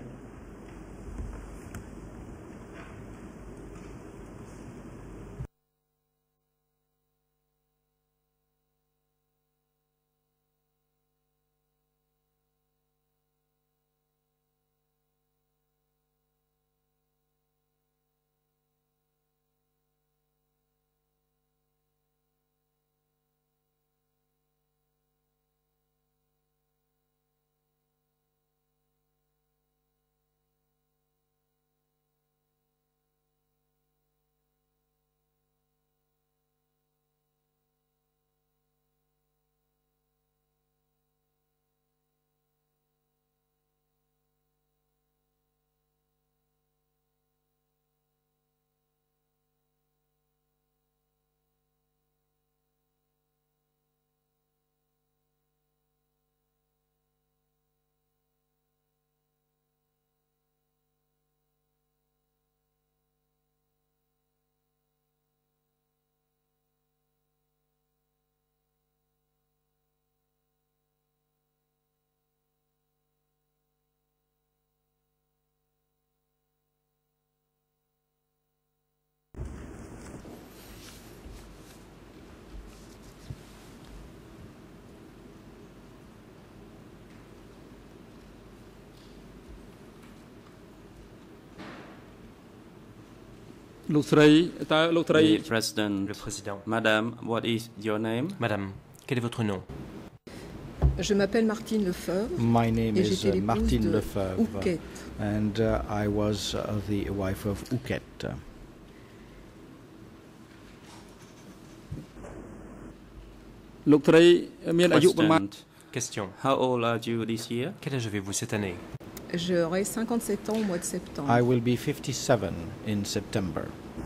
The President, le Président. Madam, what is your name? Madame, quel est votre nom? Je m'appelle Martine Lefebvre. My name et is j'étais uh, l'épouse Martine de Lefebvre, Ouquet. and uh, I was uh, the wife of Ouquet. Question. Question. How old are you this year? Quel âge avez-vous cette année? J'aurai cinquante-sept ans au mois de septembre. I will be fifty-seven in September.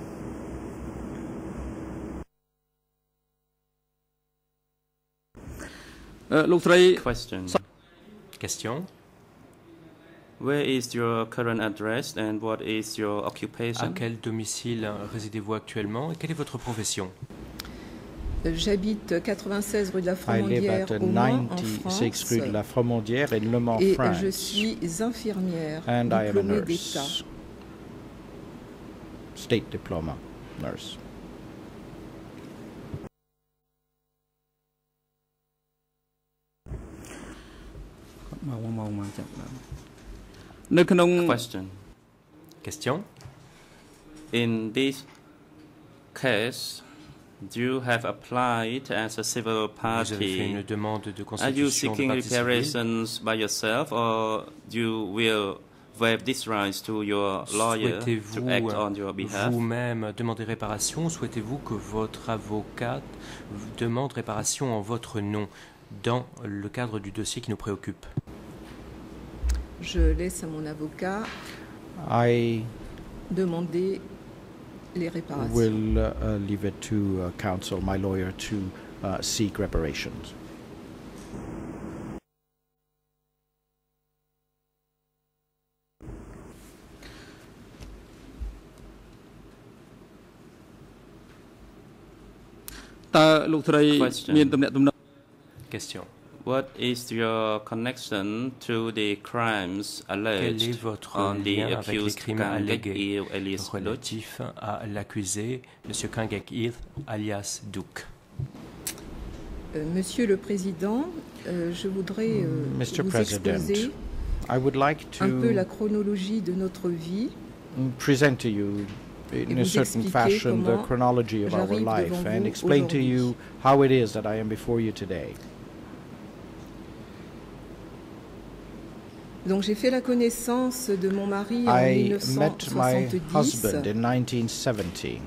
Question. Question. Where is your current address and what is your À occupation? quel domicile résidez-vous actuellement et quelle est votre profession? J'habite quatre-vingt-seize rue de la I live Fromandière at au Mans, en ninety-six France. rue de la Fromandière in Le Mans, Et France. je suis infirmière, And I am a diplômée d'État. nurse. State diploma nurse. Question. Question. In this case, you have applied as a civil Vous avez fait une party. demande de Are you constitution de seeking partie civile. reparations by yourself, or you will waive this right to your lawyer to Souhaitez-vous act on your behalf? vous-même demander réparation? Souhaitez-vous que votre avocat vous demande réparation en votre nom dans le cadre du dossier qui nous préoccupe? Je laisse à mon avocat I demander les réparations. will uh, leave it to uh, counsel, my lawyer, to uh, seek reparations. Question. Question. What is your connection to the crimes Quel est alleged votre on the lien avec les accused crimes Kang allégués Gek-il alias Duc? relatifs à l'accusé, M. Kang Gek-il, alias Duc? Euh, Monsieur le Président, euh, je voudrais euh, Mister vous President, exposer I would like un peu la to chronologie de notre vie. present to you in a vous certain expliquer fashion the comment chronology of our j'arrive life devant and vous explain to aujourd'hui. you how it is that I am before you today. Donc j'ai fait la connaissance de mon mari en I met my mille neuf cent husband soixante-dix. in nineteen seventy.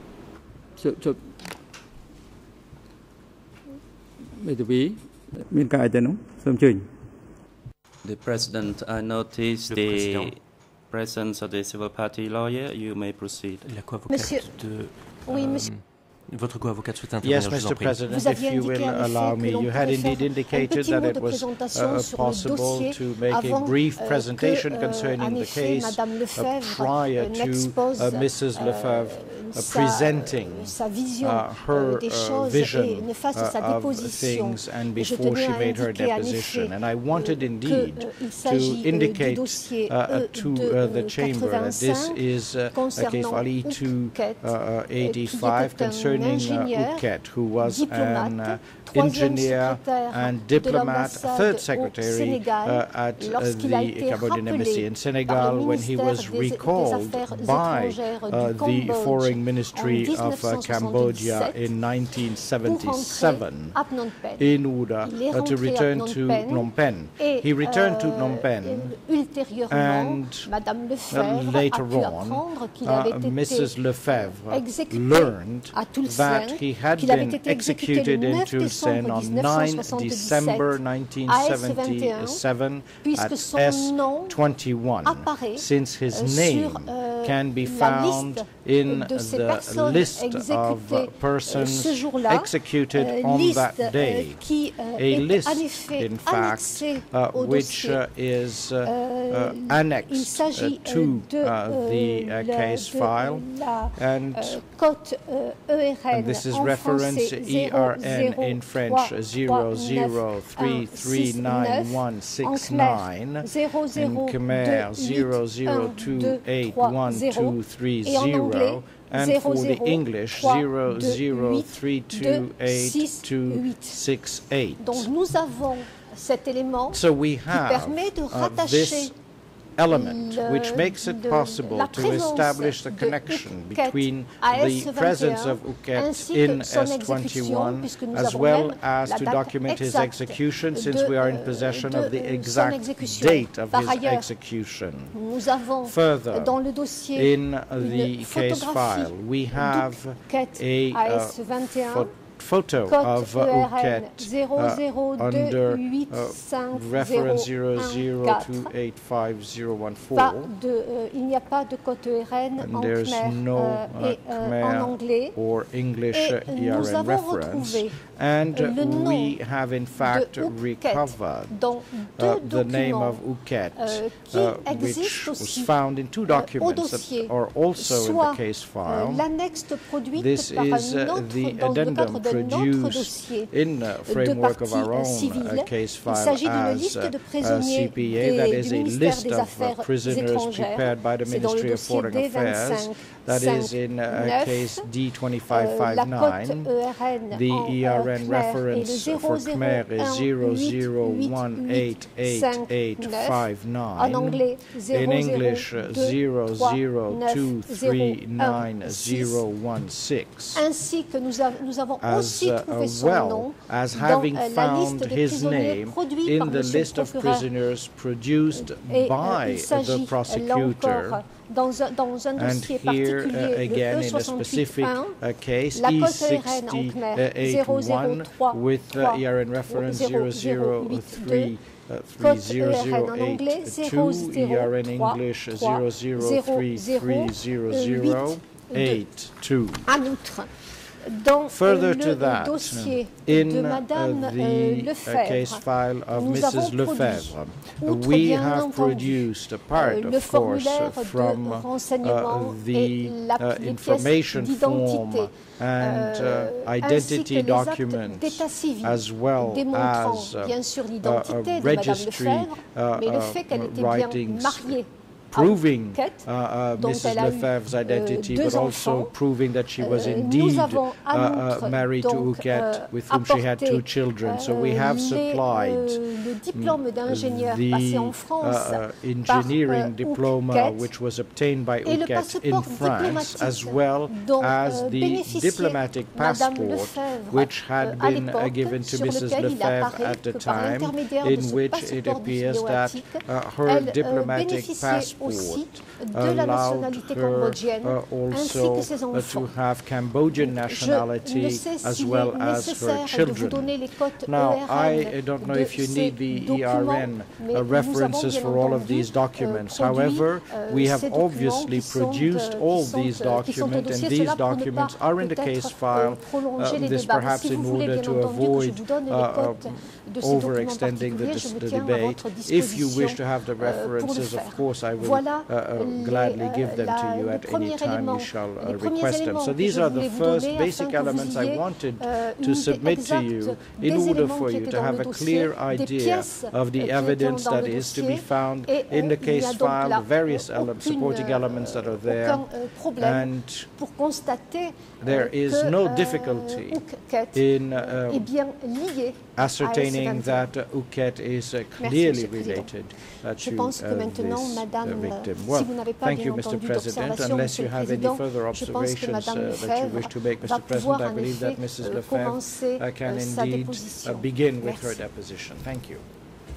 The President, I noticed Le the président. presence of the civil party lawyer. You may proceed. La co-avocate Monsieur- de... Oui, euh, monsieur. Votre co-avocate souhaite intervenir, Yes, je vous en Mister prie. President, Vous if aviez you indiqué will en effet allow que me, l'on you had pourrait indeed faire un indicated petit that mot it de was présentation uh, sur le possible dossier to make avant a brief euh, presentation que, euh, concerning en the effet, case Madame uh, Lefebvre prior euh, to n'expose uh, Missus euh, Lefebvre uh, sa, presenting euh, sa vision uh, euh, her des uh, choses vision et ne fasse uh, sa of déposition. things and Et je before tenais she à made her indiquer en deposition. effet And I wanted euh, indeed que, euh, il to s'agit euh, du indicate dossier uh, uh, E to de uh, the euh, chamber that this quatre-vingt-cinq is uh, a case concernant file E two Ouquet, uh, uh, euh, qui eighty-five était un concerning uh, ingénieur, Ouquet, who was diplomate, an uh, troisième engineer secrétaire and de diplomat, l'ambassade third au secretary Sénégal, uh, at uh, lorsqu'il a the été Cambodian Embassy rappelé in par Senegal le when he ministère was des- des recalled Affaires by étrangères uh, du the Cambodge Foreign Ministry en of uh, dix-neuf cent Cambodia soixante-dix-sept in nineteen pour seventy-seven rentrer à Phnom Penh. in order Il est uh, to rentré à return Phnom to Penh Phnom Penh. Et, He returned to euh, Phnom Penh. ultérieurement, and, Madame uh, Lefebvre later a pu on, apprendre qu'il avait uh, été Missus Lefebvre exécuté learned à that Toulsen, he had qu'il avait been été exécuté executed le in neuf Tucson décembre on mille neuf cent nine soixante-dix-sept December nineteen à S vingt et un, seventy-seven puisque at son S nom twenty-one, apparaît since his euh, name sur euh, can be la found liste in de ces the personnes list of exécutées euh, persons ce jour-là, executed euh, on liste that euh, day. qui euh, A est list, en effet in fact, annexée uh, au which dossier. uh, is uh, Euh, uh, il annexed s'agit uh, euh, to de uh, the euh, uh, la- case de, file, euh, la and euh, cote euh, E R N and this is en reference français E R N in French zero zéro zero three three nine one six nine, in Khmer zero zero two eight one two three zero, and for the English zero zero three two eight two six eight. Donc nous avons cet élément So we qui have permet de uh, rattacher this element le, which makes it possible to establish the connection between the presence of Ouquet in S twenty-one as well as to document his execution, since we are in possession of the exact date of his execution. Further, in the case file, we have a uh, photo of uh, Ouquet uh, under uh, reference zero zero two eight five zero one four. Il n'y a pas de code E R N en Khmer no, uh, et euh, en anglais. Or English et E R N nous avons reference. And uh, we have in fact recovered uh, the name of Ouquet, uh, which was found in two documents that are also in the case file. This is uh, the addendum produced in the framework of our own uh, case file as uh, uh, C P A, that is a list of uh, prisoners prepared by the Ministry of Foreign Affairs. That is in uh, case D twenty-five fifty-nine. The E R N reference for Khmer is zero zero one eight eight eight five nine. In English, zero zero two three nine zero one six. As uh, well as having found his name in the list of prisoners produced by the prosecutor. Dans un, dans un dossier and here, particulier, uh, again, le E in a specific uh, case, la E cote sixty-eight-one with uh, E R N reference zero zero three zero zero eight two, E R N English zero zero three three zero zero eight two. En outre, dans Further le to that, dossier in de Madame uh, the Lefebvre, case file of nous Missus avons Lefebvre, produit, we bien have entendu, produced a part, le of course, formulaire from de renseignement uh, the et la, uh, les information pièces form d'identité, and euh, uh, identity ainsi que les documents, actes d'état civil, as well démontrant as uh, bien sûr uh, l'identité a de Madame registry, Lefebvre, uh, mais le uh, fait qu'elle était bien writings mariée proving uh, uh, dont Missus elle a eu, Lefebvre's identity, euh, but also enfants. proving that she was Euh, indeed nous avons uh, à uh, married to donc, Ouquet, euh, with whom she had two apporté, children. So we euh, have les, supplied euh, le diplôme d'ingénieur the passé en France uh, par engineering euh, diploma Ouquet, which was obtained by et le Ouquet in passeport France, as diplomatique well dont as euh, the bénéficiait diplomatic Madame passport Lefebvre, which had euh, à been uh, l'époque, given to sur Missus lequel il Lefebvre apparaît at the que par time, l'intermédiaire de in ce which it passeport appears that diplomatique, uh, her elle euh, diplomatic bénéficiait passport aussi de la nationalité her cambodgienne, uh, ainsi also que ses uh, enfants. to have Cambodian Je ne nationality sais as s'il well est as her nécessaire de vous children. donner les codes Now, E R N I don't know de if you ces need the E R documents, N mais uh, nous avons references bien for all of entendu, these documents. euh, produit, However, euh, we have ces documents obviously qui sont, produced euh, all qui sont, these euh, qui sont au documents, dossier. and these Cela pour ne documents pas are in the peut-être, case euh, file. prolonger Uh, les this débats. Mais perhaps si in vous voulez order bien to entendu que je avoid vous donne les uh, codes de ces documents overextending the, particuliers, je me the tiens à debate. votre If you wish disposition to have the euh, pour le references, faire. of course, I will Voilà uh, uh, les, gladly euh, give them la, to you le at premier any time élément, you shall uh, les premiers request them. éléments So que these je are the voulais vous first donner basic afin que vous elements I ayez, wanted euh, to une submit to idée you exacte in des order éléments for qui you étaient to dans have le a dossier, clear des idea pièces of the euh, qui étaient evidence dans that le is to be dossier. found Et, in euh, the il n'y a case donc file, là the various aucune, ele- supporting euh, elements that are there. aucun euh, problème And pour constater there euh, is que no euh, difficulty Ouquet in euh, uh, est bien lié ascertaining à S that uh, Ouquet is uh, Merci, clearly Monsieur le Président. related uh, Je to pense que uh, maintenant, this Madame, uh, victim. si Well, vous n'avez pas thank bien you, Mister entendu President. d'observation, Unless Monsieur you le have any Président, further je pense que observations Madame uh, that you Lefebvre wish to make, va Mister President, pouvoir I en believe effet that Missus euh, Lefebvre commencer uh, can euh, sa indeed uh, déposition. begin with her Merci. deposition. Thank you.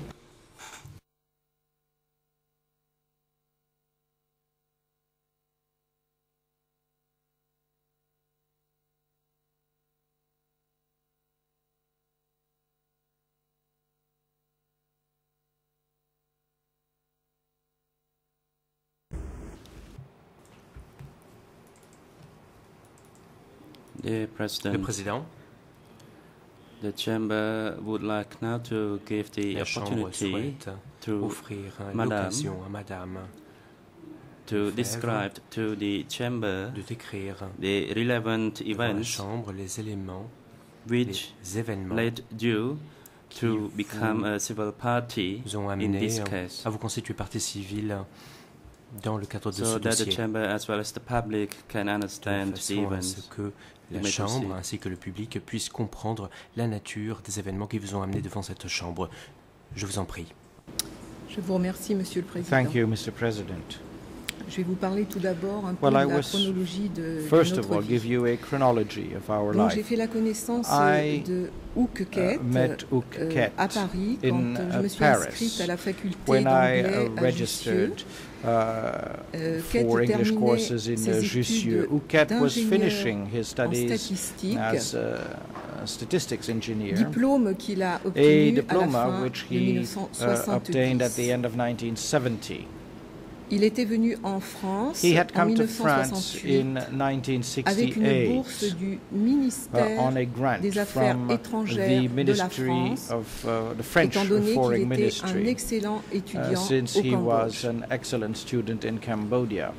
Dear President, Le président, the chamber would like now to give the la Chambre opportunity souhaite to offrir Madame l'occasion à Madame to Lefebvre describe to the chamber de décrire the relevant devant la events Chambre les éléments, which les événements led you to qui become a civil party vous ont in amené this case, à vous constituer partie civile dans le cadre de so ce that the dossier, chamber as well as the public can de understand the façon à ce events. que la You may Chambre proceed. ainsi que le public puissent comprendre la nature des événements qui vous ont amené devant cette Chambre. Je vous en prie. Je vous remercie, Monsieur le Président. Thank you, Mister President. Je vais vous parler tout d'abord un peu Well, I de la was, chronologie de, first de of notre all, vie. give you a chronology of our Donc, j'ai life. fait la connaissance I, de Ouk Ket, uh, met Ouk euh, Ket à Paris quand in, je uh, me suis Paris, inscrite à la faculté when I d'anglais uh, à Jussieu. registered uh, Euh, Ket for English terminait courses in ses uh, études Jussieu. Ouk Ket was d'ingénieur finishing his en studies statistique, as a statistics engineer, diplôme qu'il a a obtenu à la diploma fin which de he mille uh, neuf cent obtained at the soixante-dix. end of nineteen seventy. Il était venu en France He had en come to mille neuf cent France soixante-huit in nineteen avec une bourse sixty-eight du uh, ministère on a grant des Affaires from étrangères the de la Ministry France, of uh, the French étant donné Foreign qu'il était un Ministry, excellent uh, étudiant since au he was Cambodge. an excellent student in Cambodia.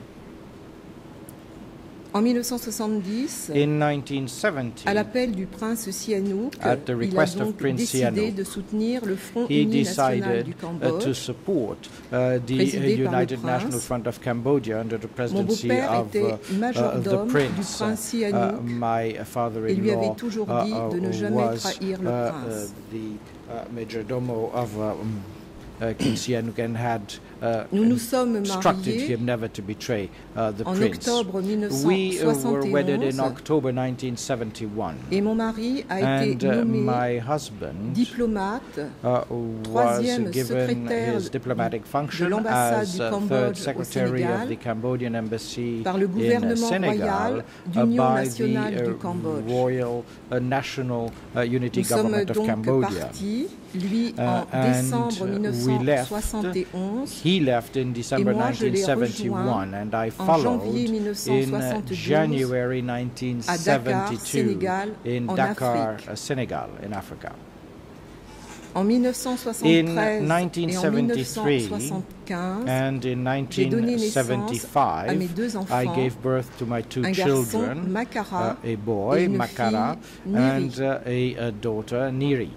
En mille neuf cent soixante-dix, In nineteen seventy, à l'appel du prince Sihanouk, At the il a request of donc Prince décidé Sihanouk, de soutenir le Front he uni national decided du uh, to Cambodge. support uh, the uh, présidé par le United National prince. Front of Cambodia under the Mon presidency beau-père of était uh, uh, the majordome du prince. prince Sihanouk Uh, my et lui avait father-in-law toujours uh, dit de ne uh, jamais was trahir le uh, prince. uh, the uh, majordomo of uh, um, uh, King Sihanouk and had uh, Nous nous sommes instructed mariés him never to betray uh, the en prince. octobre mille neuf cent We uh, were wedded in soixante et onze October nineteen seventy-one. et mon mari a été And uh, nommé my husband diplomate, uh, was troisième given secrétaire his diplomatic de function l'ambassade as du uh, Cambodge third au secretary of Sénégal the Cambodian embassy par le in uh, gouvernement Senegal royal uh, d'Union by nationale the du uh, Cambodge. Royal uh, National uh, Unity Nous sommes Government of donc Cambodia. partis, lui Uh, en and décembre mille neuf we cent left. soixante et onze He left in December Et moi, je nineteen l'ai seventy-one, and I en followed janvier mille neuf cent in uh, soixante-douze January nineteen à Dakar, seventy-two Sénégal, in en Dakar, Afrique. uh, Senegal, in Africa. En mille neuf cent soixante-treize In nineteen et en mille neuf seventy-three cent soixante-quinze, and in j'ai donné nineteen naissance à mes seventy-five, deux I enfants, gave birth to my two un garçon, children, Makara, uh, a et boy, une Makara, fille, Niri. and uh, a, a daughter, Niri.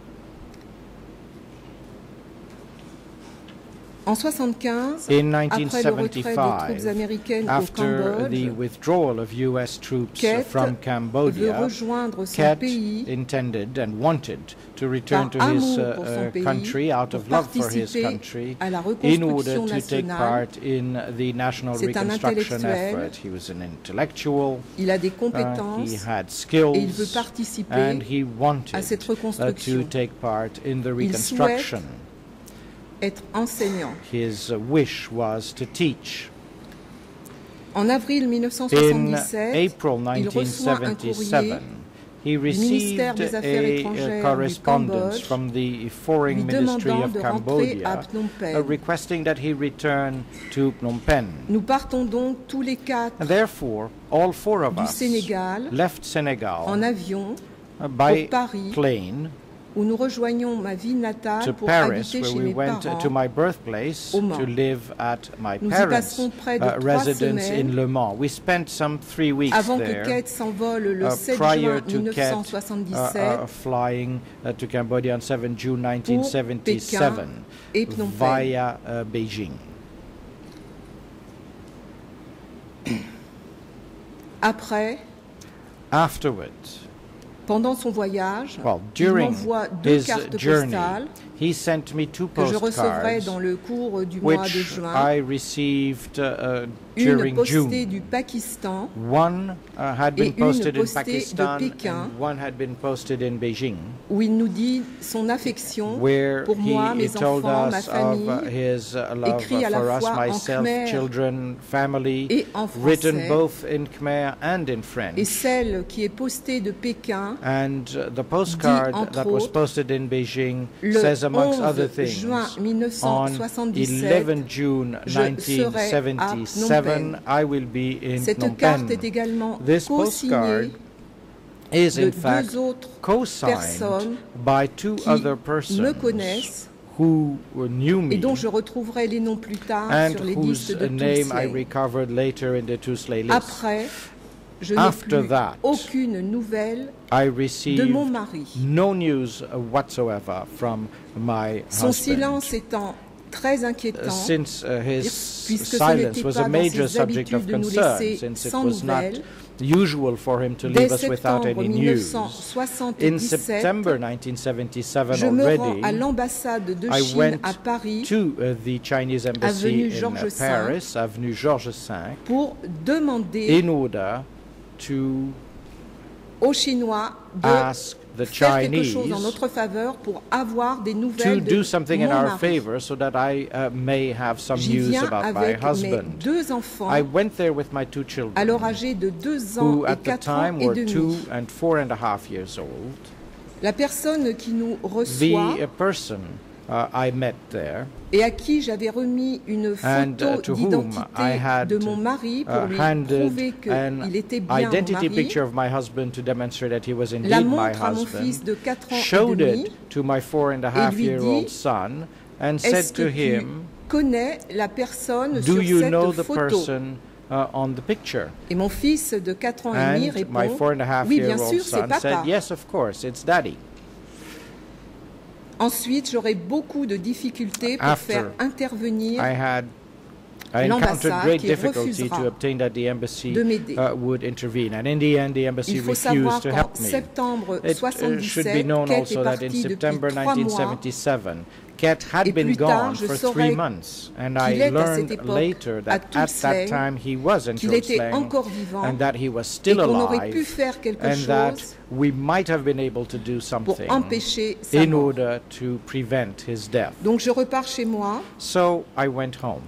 En soixante-quinze, In après le retrait des troupes nineteen américaines au after Cambodge, the withdrawal of U S troops Ket from veut Cambodia, rejoindre son Ket pays intended and wanted to return to par his amour pour son uh, pays, country out pour of love for his participer country à la in order reconstruction to take nationale. part in the national C'est un reconstruction intellectuel. effort. He was an intellectual. Il a des Uh, compétences he had skills, et il veut participer and he wanted à cette uh, reconstruction. to take part in the Il reconstruction. être enseignant. His uh, wish was to teach. En avril mille neuf cent In soixante-dix-sept, April il nineteen reçoit un courrier seventy-seven, he ministère received des Affaires a, étrangères a du correspondence Cambodge from the Foreign lui Ministry demandant of de rentrer à Cambodia, Phnom Penh. uh, requesting that he return to Phnom Penh. Nous partons donc tous les quatre And therefore, all four of du us Sénégal left Senegal en avion uh, by pour Paris, plane où nous rejoignons ma ville natale to pour Paris, habiter where chez we mes went parents. to my birthplace au Mans. to live at my Nous y parents' passerons près de uh, trois residence in semaines Le Mans. We spent some three weeks avant there. que Ket s'envole le uh, sept prior juin to mille neuf Ket cent uh, soixante-dix-sept uh, flying uh, to Cambodia on seventh June nineteen seventy-seven et Phnom Penh. via uh, Beijing. Après, Afterwards, pendant son voyage, well, il during m'envoie deux his cartes journey, postales he sent me two que je recevrai postcards dans le cours du mois de which juin. I received uh, Une during postée June. du Pakistan One uh, had et been une posted in postée de Pakistan Pékin. and one had been posted in Beijing, où il nous dit son affection where pour he, moi, he mes told enfants, ma us of famille, uh, his uh, love écrit à la for us, fois en myself, khmer children, family, et en written français, both in Khmer and in et French. celle qui est postée de Pékin And uh, the postcard entre that was autres, posted in Beijing le says, amongst onze other things, juin mille neuf cent on soixante-dix-sept, eleventh June je nineteen serai à Phnom seventy-seven, Penh. I will be in Cette Phnom carte Penh. est également This postcard co-signée is de in fact deux autres co-signed personnes by two qui other me persons connaissent who knew me et dont je retrouverai les noms plus tard and sur les whose listes de name I Tulsier. recovered later in the Tusley list. Après, je n'ai After plus that, aucune nouvelle I de received mon mari. no news whatsoever from my Son husband. silence étant très inquiétant, since uh, his puisque silence ce was n'était a pas major dans ses subject of habitudes de nous concern, laisser since it sans was not nouvelles. usual for him to Dès leave us without any septembre news. In dix-sept, September nineteen seventy-seven je me rends already, à l'ambassade de I Chine went à Paris to uh, the Chinese embassy avenue in Georges uh, V, Paris, avenue Georges V, pour demander in order to aux Chinois de ask the faire quelque Chinese chose en notre faveur pour avoir des to nouvelles do de something mon in our mari. favor so that I uh, may have some J'y news viens about my avec mes husband. deux enfants, I went there with my two children, alors âgés de deux ans who et at the quatre ans time et were demi. two and four and a half years old. La personne qui nous The reçoit uh, person uh, I met there et à qui j'avais remis une and uh, photo to whom I d'identité had de mon mari pour uh, lui handed prouver an qu'il était bien mon identity mari, picture of my husband to demonstrate that he was la indeed my montre à mon fils husband, de quatre ans et showed demi it to my four and a et half lui year dit, old son, and est-ce said que to tu him, connais la personne do sur you cette know the photo? person uh, on the picture? Et mon fils de quatre ans et demi And my répond, four and a half oui, year bien old sûr, c'est son papa. said, yes, of course, it's daddy. Ensuite, j'aurai beaucoup de difficultés pour After, faire intervenir I had I encountered l'ambassade great qui difficulty to refusera obtain that the embassy de m'aider. uh, would intervene, and in the end, the embassy Il faut savoir refused to qu'en help me. septembre It uh, should be soixante-dix-sept, known Kate est also that in partie depuis September trois nineteen mois seventy-seven, Kate had et been plus tard, gone je for saurais three months, and qu'il I est à learned cette époque later à that at Tulslang, that time he was in qu'il était Tulslang, encore vivant and that he was et still qu'on aurait alive, pu faire quelque and that chose we might have been able to do pour something empêcher sa in mort. order to prevent his death. Donc je repars chez moi So I went home.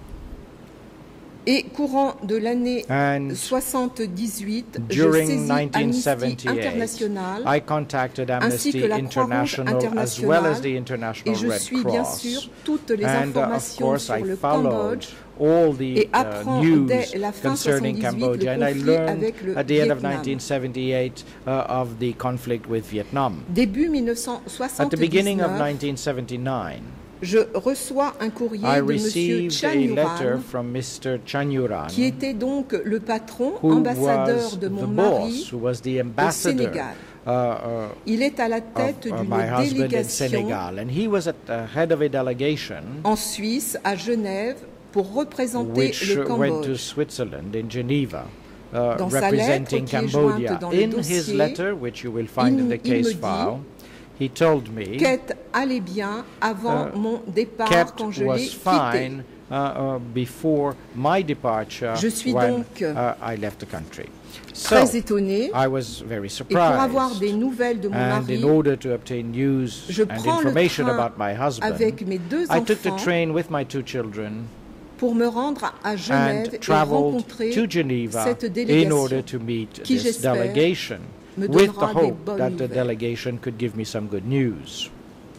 et courant de l'année And soixante-dix-huit, je during saisis nineteen Amnesty seventy-eight, International I contacted ainsi Amnesty que la Croix-Rouge International as well as internationale the et International je Red suis bien Cross. sûr toutes les And uh, of informations course sur I le followed Cambodge all the et uh, apprends news dès la fin concerning soixante-dix-huit Cambodia, le and I conflit learned avec le at the end of Vietnam. nineteen seventy-eight uh, of the conflict with Vietnam. Début At the beginning of mille neuf cent soixante-dix-neuf, nineteen seventy-nine, je reçois un courrier I de Monsieur received a letter Chanyuran, from Mister Chanyuran, qui était donc le patron, who ambassadeur was de mon the mari boss, who was the au ambassador Sénégal. uh, uh, Il est à la tête of uh, d'une my husband in délégation Senegal, and he was at the head of a delegation en Suisse, à Genève, pour représenter which le went to Cambodge. Switzerland in Geneva, uh, Dans sa representing lettre qui est Cambodia. jointe dans le In dossier, his letter, which you will find il- in the il me case dit file, he told me Kate allait bien avant Uh, mon départ Kate quand je was l'ai quitté. fine uh, uh, before my departure Je suis when donc uh, I left the country. So Très étonnée. I was very Et pour avoir surprised. des nouvelles de mon And mari, in order to obtain news je and prends le information train about my husband, avec mes deux I took the enfants train with my two children pour me rendre à Genève and et traveled rencontrer to Geneva cette in délégation order to meet qui, this j'espère, delegation me with the donnera des hope bonnes that the nouvelles. delegation could give me some good news.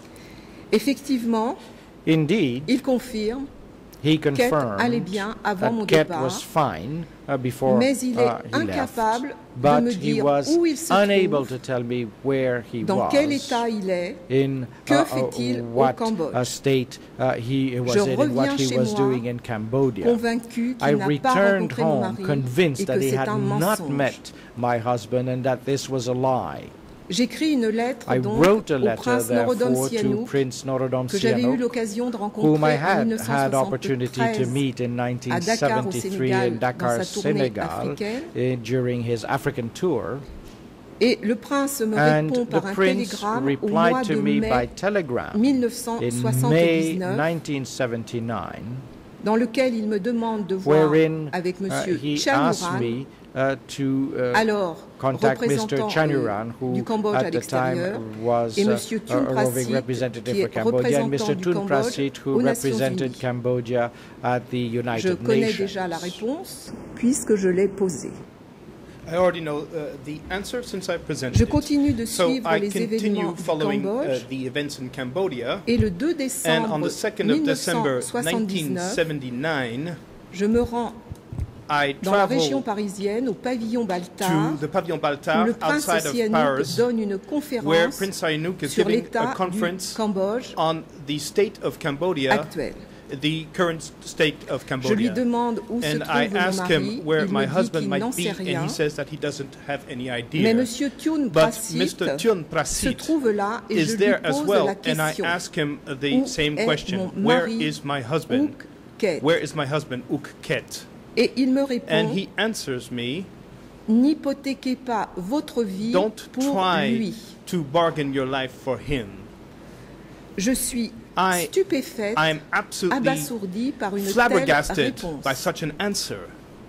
Effectivement, Indeed, il confirme he Kate confirmed allait bien avant mon that Kate départ, was fine uh, before mais il est uh, he incapable left, de but me he dire was où il se unable trouve, to tell me where he dans was, quel état il est, in que uh, fait-il uh, au what Cambodge. uh, state uh, he was Je in and what reviens he chez was moi doing in Cambodia. convaincu I qu'il n'a pas returned rencontré mon home mari et convinced que that he c'est had un not mensonge. met my husband and that this was a lie. J'écris une lettre I donc wrote a au letter, prince Norodom therefore, to Sihanouk Prince Norodom que j'avais eu Sihanouk, l'occasion de whom I rencontrer en had mille neuf cent had opportunity to soixante-treize meet in à Dakar au nineteen seventy-three Sénégal in dans Dakar, sa tournée Senegal, africaine. eh, during his African tour. Et le prince me And répond the par un prince télégramme au mois replied de to me by mai telegram mille neuf cent in May soixante-dix-neuf nineteen seventy-nine, dans lequel il me demande de voir wherein avec uh, Monsieur he asked Chanyuran, me uh, to uh, alors contact Mister représentant Chanyuran, euh, who du Cambodge à at the time l'extérieur, was et uh, Monsieur a Thun roving Prasit, representative qui for est Cambodia, and représentant Mister du Thun Cambodge Prasit, who aux Nations represented Unies. Cambodia at the Je United connais Nations. déjà la réponse puisque je l'ai posée. I already know uh, the answer since I presented Je it. continue de So suivre I les continue événements du following uh, Cambodge the events in Cambodia. et le deux And on décembre the second of mille neuf cent December soixante-dix-neuf, nineteen seventy-nine, je me rends I dans la travel région parisienne au pavillon Baltar to the pavillon où Baltar le prince outside of Sihanouk Paris, donne une where conférence Prince Sihanouk is sur giving a l'état du conference Cambodge on the state of Cambodia actuel. the current state of Je lui Cambodia. demande où se And trouve I mon ask mari. him where Il my me dit husband qu'il might n'en be, sait and rien. he says that he doesn't have any idea. Mais Monsieur Thioune But Prasit Mister Thioune se Prasit trouve là et je is lui there as pose well, la and I question. ask him the Où same est question. mon Where mari is my husband? Ouk Ket? Where is my husband, Ouk Ket? Et il me And répond, he answers me, n'hypothéquez pas votre vie don't pour try lui. to bargain your life for him. Je suis I stupéfaite, am absolutely abasourdie par une telle flabbergasted réponse. by such an answer.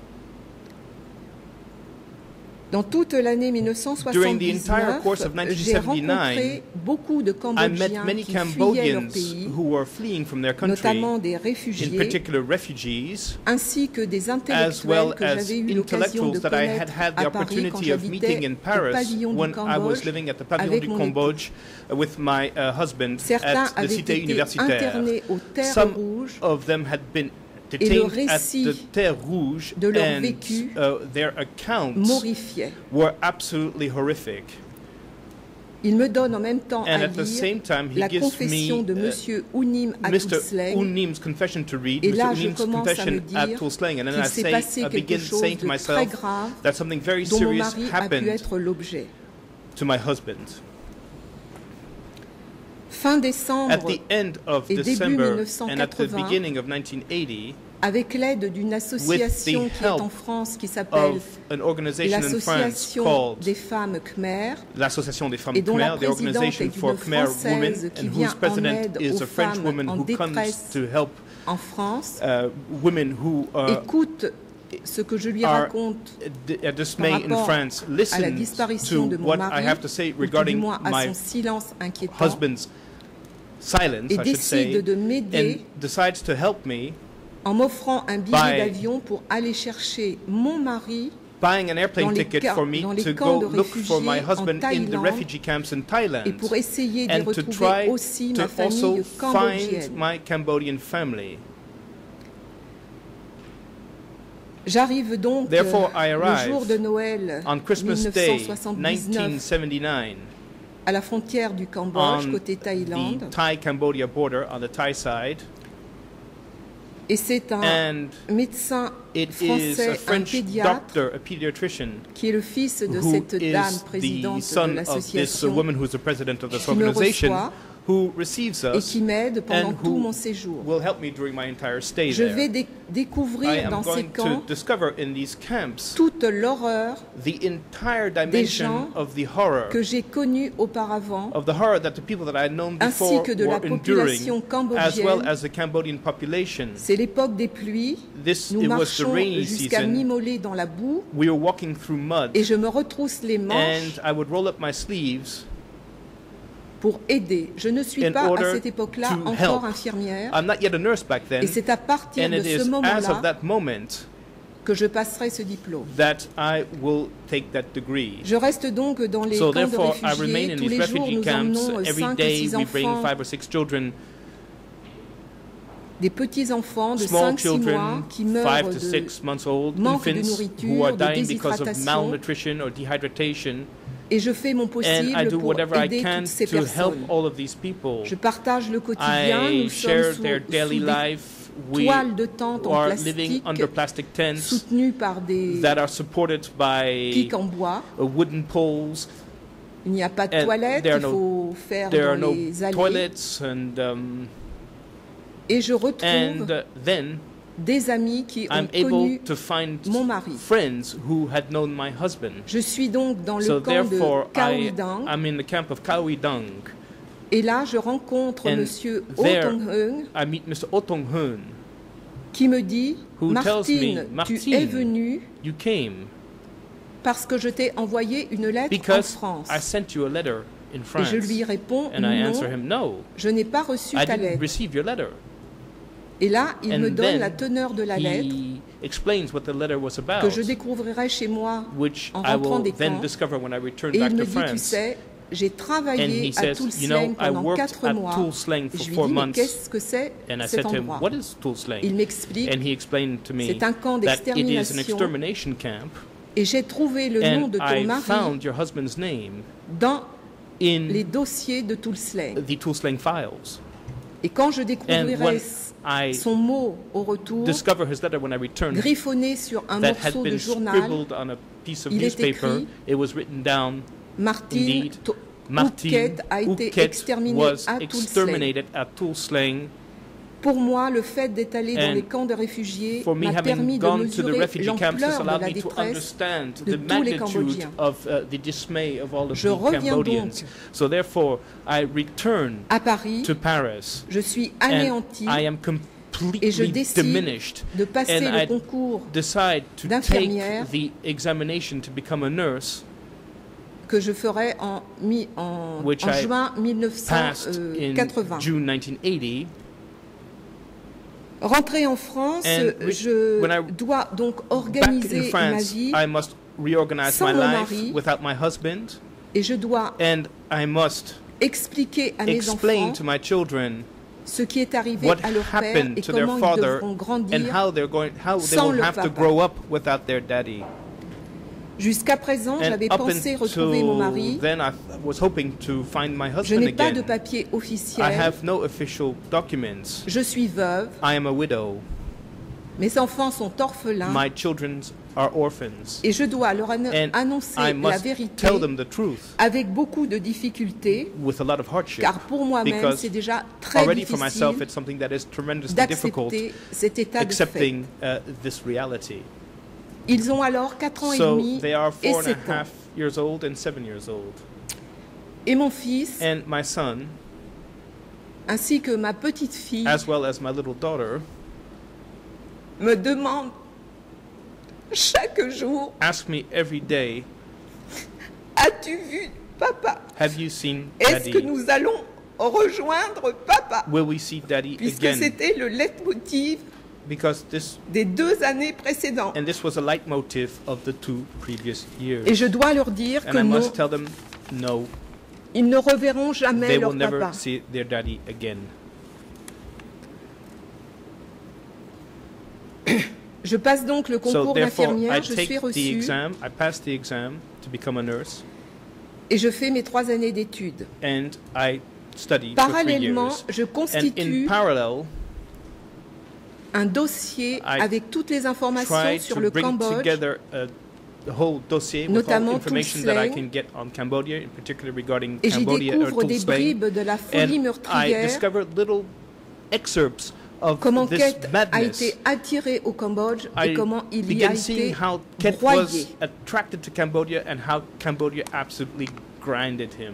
Dans toute l'année During the entire course of mille neuf cent soixante-dix-neuf, j'ai rencontré beaucoup de I met Cambodgiens many qui fuyaient leur Cambodians pays, who were fleeing from their country, notamment des in réfugiés, particular refugees, ainsi que des as intellectuels well que as j'avais eu l'occasion de intellectuals that I had connaître had the à Paris quand opportunity of meeting j'habitais in au Paris pavillon du when I was Cambodge living at the Pavillon avec du mon époux. Cambodge uh, with my uh, husband Certains at the avaient Cité été Universitaire. internés aux Terres Some Rouges of them had been et le detained at récit the Terre Rouge, de leur and vécu uh, their accounts m'horrifiait. were absolutely horrific. Il me donne en même temps And à at the lire same time, he la gives confession me de uh, Monsieur Ounim Mister Atoulsleng. Unim's confession to read, Et Mister là, je Unim's commence à me confession at dire Tulsleng, and then qu'il I s'est say, passé I quelque begin chose saying to de très myself grave that something very dont mon serious mari a pu happened être l'objet. to my husband. Fin At décembre the end of et début December mille neuf cent and at the quatre-vingts, beginning of nineteen eighty, avec l'aide d'une association With the qui est en help France qui s'appelle of an organization in France l'Association called des femmes Khmer, l'Association des femmes et dont la Khmer, the présidente organization est for une Khmer women, Française qui and vient whose en president aide is aux a French femmes woman en who comes détresse to help en France, uh, women who uh, écoute ce que je lui are raconte d- uh, dismay par in rapport France, à la listen disparition to de mon what mari, I have to say ou tout du regarding moins à my son silence inquiétant, husband's silence, et I should say, décide de m'aider and decides to help me en m'offrant un billet by d'avion pour aller chercher mon mari buying an airplane dans les ticket camps- for me dans les to camps go de look for my réfugiés en husband in the Thaïlande refugee camps in Thailand et pour essayer d'y and to retrouver try aussi to ma also famille find cambodgienne. my Cambodian family. J'arrive donc Therefore, I euh, le arrive jour de Noël on Christmas Day mille neuf cent soixante-dix-neuf nineteen seventy-nine à la frontière du Cambodge, on côté Thaïlande. the Thai-Cambodia border on the Thai side, Et c'est un and médecin it is a français, un French pédiatre, doctor, a pediatrician, qui est le fils de who cette dame is the présidente de son of this uh, l'association woman who is the president of this qui me organization, reçoit who receives et us qui m'aide pendant and tout who mon séjour. will help me during my entire stay Je there. vais dé- I découvrir am dans ces going to camps discover in these camps toute l'horreur the entire gens dimension of the horror, que j'ai connue auparavant, of the horror that the people that I had known ainsi before que de were la population enduring, as well cambodgienne. as the Cambodian population. C'est l'époque des pluies. This Nous it was the marchons rainy jusqu'à season. m'immoler dans la boue We were walking through mud, et je me retrousse les manches and I would roll up my sleeves pour aider. Je ne suis in pas à order cette époque-là to encore help. infirmière I'm not yet a nurse back then, et c'est à partir and de it ce is as of moment-là that moment que je passerai ce diplôme. that I will take that degree. Je reste donc dans les So camps de therefore, I remain réfugiés. in Tous these les jours, refugee nous camps. emmenons Every cinq ou day, six we bring enfants, five or six children, des petits enfants de small cinq six mois children, qui meurent five to de six months old, manque de infants who nourriture, are de dying because of déshydratation. malnutrition or dehydration, et je fais mon and I possible do pour whatever I aider can toutes ces to help personnes. all of these people. Je partage le quotidien. I Nous share sommes sous, their sous daily des life. We toiles de tente en are living plastique under plastic tents soutenues par des that are supported by pics en bois. uh, wooden poles. Il n'y a pas de And toilettes, there are il no- faut faire There dans are no les allées. toilets, and um, Et je retrouve and uh, then des amis qui ont I'm able connu to find mon mari. friends who had known my husband. Je suis donc dans le So camp de therefore, I, Kaohidang. I'm in the camp of Kawi Dang. Et là, je rencontre And Monsieur there- Otong-heung I meet Mister Otong Hun, qui me dit who tells me, Martine, tu Martine, es venue you came parce que je t'ai envoyé une lettre en because France. I sent you a letter in Et France. je lui réponds And I non, answer him, no, je n'ai pas reçu I ta didn't lettre. receive your letter. Et là, il And me donne then la teneur de la lettre He explains what the letter was que about, je découvrirai chez moi which en I rentrant will des then camps. discover when I return Et back il me to dit, tu France. sais, j'ai And travaillé he à says, you know, Tulsleng I pendant worked quatre at mois. Tulsleng Et for je lui four dis, mais months. qu'est-ce que c'est And I cet said to him, endroit? what is Tulsleng? Il m'explique, And he explained to me c'est un camp that it is an d'extermination. extermination camp, Et j'ai trouvé le nom and de ton I mari found your husband's name dans in les dossiers de Tulsleng. the Tulsleng files. Et quand je découvrirai son mot au retour, griffonné sur un morceau de journal, il est écrit « Martin Ouquet a été exterminé à Toulsling ». Pour moi, le fait d'être allé dans les camps de réfugiés m'a permis de mesurer l'ampleur de la détresse de tous les Cambodgiens. Je reviens donc à Paris, je suis anéanti et je décide de passer le concours d'infirmière que je ferai en, en, en juin mille neuf cent quatre-vingts. Rentré en France, je dois donc organiser ma vie sans mon mari et je dois expliquer à mes enfants ce qui est arrivé à leur père et comment ils devront grandir sans leur papa. Jusqu'à présent, j'avais pensé retrouver mon mari. Je n'ai pas de papier officiel. Je suis veuve. Mes enfants sont orphelins. Et je dois leur annoncer la vérité avec beaucoup de difficultés, car pour moi-même, c'est déjà très difficile d'accepter cet état de fait. Ils ont alors quatre ans et demi et sept ans. Et mon fils, ainsi que ma petite fille, me demandent chaque jour, as-tu vu papa? Est-ce que nous allons rejoindre papa? Puisque c'était le leitmotiv Because this, des deux années précédentes. And this was a leitmotiv of the two previous years. Et je dois leur dire and que I non, must tell them, no, ils ne reverront jamais they leur will never papa. see their daddy again. Je passe donc le concours so d'infirmière, je take suis the reçue exam, I passed the exam to become a nurse, et je fais mes trois années d'études. and I studied for three Parallèlement, years. je And in constitue parallel, un dossier I avec toutes les informations tried sur to le bring Cambodge, together a, a whole dossier with all notamment information that I Toulsling. can get on Cambodia, in particular regarding et j'y Cambodia or découvre des Toulsling. bribes de la folie And I meurtrière, discovered little excerpts of comment this Ket a madness. été attiré au Cambodge et I comment il y a began été seeing how Ket broyé. was attracted to Cambodia and how Cambodia absolutely grinded him.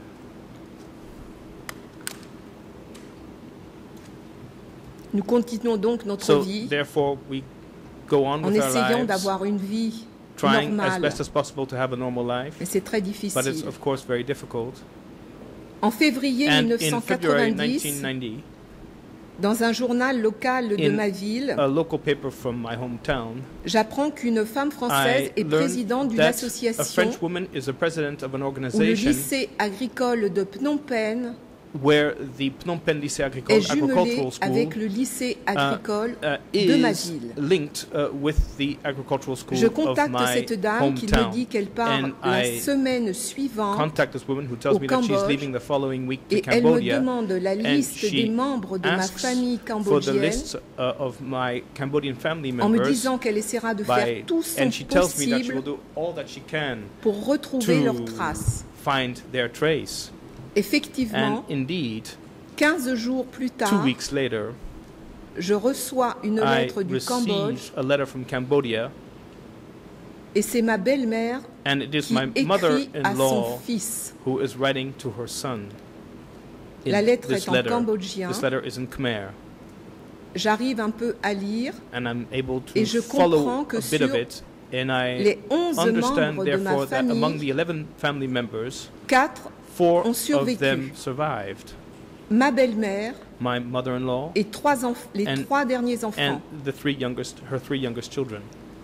Nous continuons donc notre So vie therefore we go on en with our essayant lives, d'avoir une vie trying as normale. best as possible to have a normal life, Et c'est très but it's difficile. of course very difficult. En février And in mille neuf cent February quatre-vingt-dix, nineteen ninety, dans un journal local de in ma ville, a local paper from my hometown, j'apprends qu'une femme française I est présidente learned d'une that a association French woman is a president of an où le organization lycée agricole de Phnom Penh where the Phnom Penh Lycée est Agricole jumelé Agricultural School avec le lycée agricole uh, de ma is ville. linked uh, with the agricultural school Je of contacte my cette dame qui me hometown. dit qu'elle part And la I semaine suivante Contact this woman who tells au me that she's Cambodge, leaving the following week to et elle me Cambodia, demande la and liste she des membres de ma asks famille for the cambodgienne list uh, of my Cambodian family en me members disant qu'elle essaiera de by, faire tout son and she tells me that she will possible do all that she can pour retrouver to leurs traces. find their trace. Effectivement, And indeed, quinze jours plus two tard, weeks later, je reçois une I lettre du Cambodge receive a letter from Cambodia, et c'est ma belle-mère and it is qui my écrit à son mother-in-law fils. who is writing to her son. In La lettre this est en letter, cambodgien. this letter is in Khmer, J'arrive un peu à lire and I'm able to et je follow comprends que a bit sur of it, and I les onze understand membres de ma therefore that among famille, the eleven family members, quatre four ont of survécu. them survived. Ma belle-mère My mother-in-law et trois enf- les and, trois derniers enfants. and the three youngest, her three youngest children.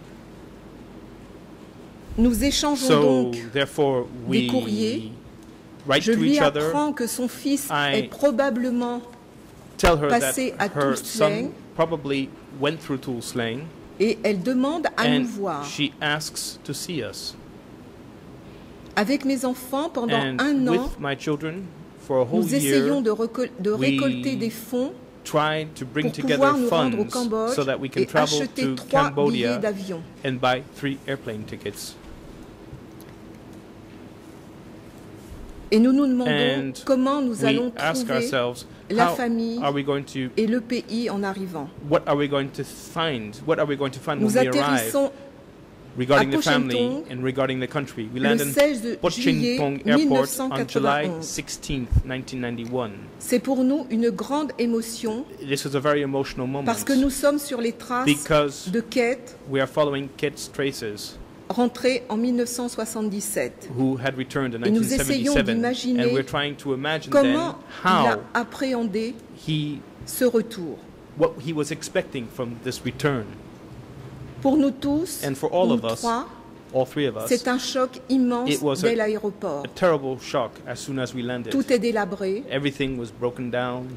Nous échangeons So donc therefore des we courriers. write Je to lui each other, apprends que son fils I est probablement tell her that passé à her Toulsling son probably went through Toulsling, et elle demande à nous and voir. she asks to see us. Avec mes enfants pendant And un an, with my children for a whole nous essayons de, de récolter des fonds trying to bring pour pouvoir nous rendre au funds Cambodge so that we can et travel acheter to trois Cambodia billets d'avion. and buy three airplane tickets. Et nous nous demandons And comment nous we allons ask trouver ourselves, la how famille are we going to, et le pays en arrivant. what are we going to find? What are we going to find Nous when we arrive? atterrissons Regarding à the family Pochentong and regarding the country, we le land in seize juillet Pochentong Airport on mille neuf cent July quatre-vingt-onze. sixteenth, nineteen ninety-one. C'est pour nous une grande émotion This is a very emotional moment parce que nous sommes sur les traces because de Kate, we are following Kit's traces, rentrée en mille neuf cent soixante-dix-sept. who had returned in Et nous essayons nineteen seventy-seven, d'imaginer and we're trying to imagine then comment il a how appréhendé he, ce retour. what he was expecting from this return. Pour nous tous, And for all nous of us, trois, all three of us, c'est un choc immense it was dès a, l'aéroport. a terrible shock as soon as we landed. Tout est délabré Everything was broken down.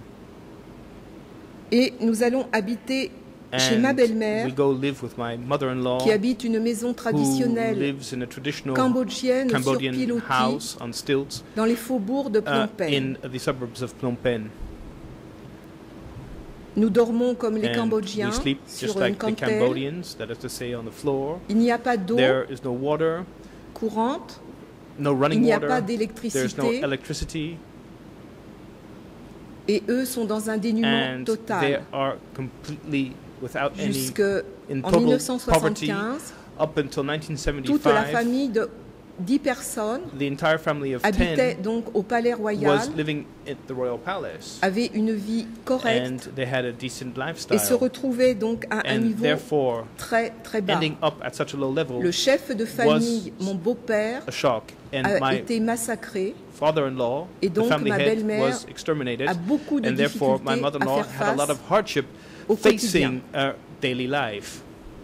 et nous allons habiter chez ma And belle-mère we go live with my mother-in-law, qui habite une maison who traditionnelle lives in a traditional cambodgienne sur Cambodian pilotis house on stilts dans les faubourgs de Phnom uh, Penh. in the suburbs of Phnom Penh. Nous dormons comme les And Cambodgiens we sleep sur just une like the cantelle. Cambodians, that is to say, on the floor. Il n'y a pas d'eau There is no water, courante, no il running n'y a water. pas There's no d'électricité electricity, et eux sont dans un dénuement and they total. are completely without any Jusque in en total mille neuf cent poverty soixante-quinze, up until nineteen toute la seventy-five. famille de dix personnes The entire family of habitait ten donc au Palais Royal, was living at the Royal Palace, avait une vie and correcte they had a decent et se lifestyle. retrouvait donc à un And niveau therefore, très très bas. ending up at such a low level, Le chef de famille, mon beau-père, a shock. And a my été massacré father-in-law, et the donc family ma head, belle-mère was exterminated, a beaucoup de and therefore my difficultés à mother-in-law faire had a lot face of hardship au facing quotidien. her daily life.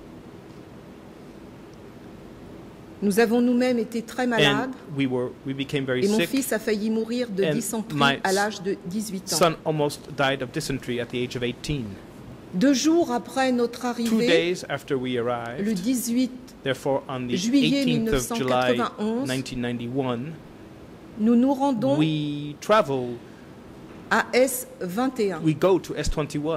Nous avons nous-mêmes été très malades And we were, we became very et mon sick. fils a failli mourir de And dysenterie my à l'âge de dix-huit ans. Son almost died of dysentery at the age of eighteen. Deux jours après notre Two arrivée, days after we le arrived, dix-huit, therefore on the juillet eighteenth of July mille neuf cent quatre-vingt-onze, nineteen ninety-one, nous nous rendons we travel, à S vingt et un. we go to S twenty-one.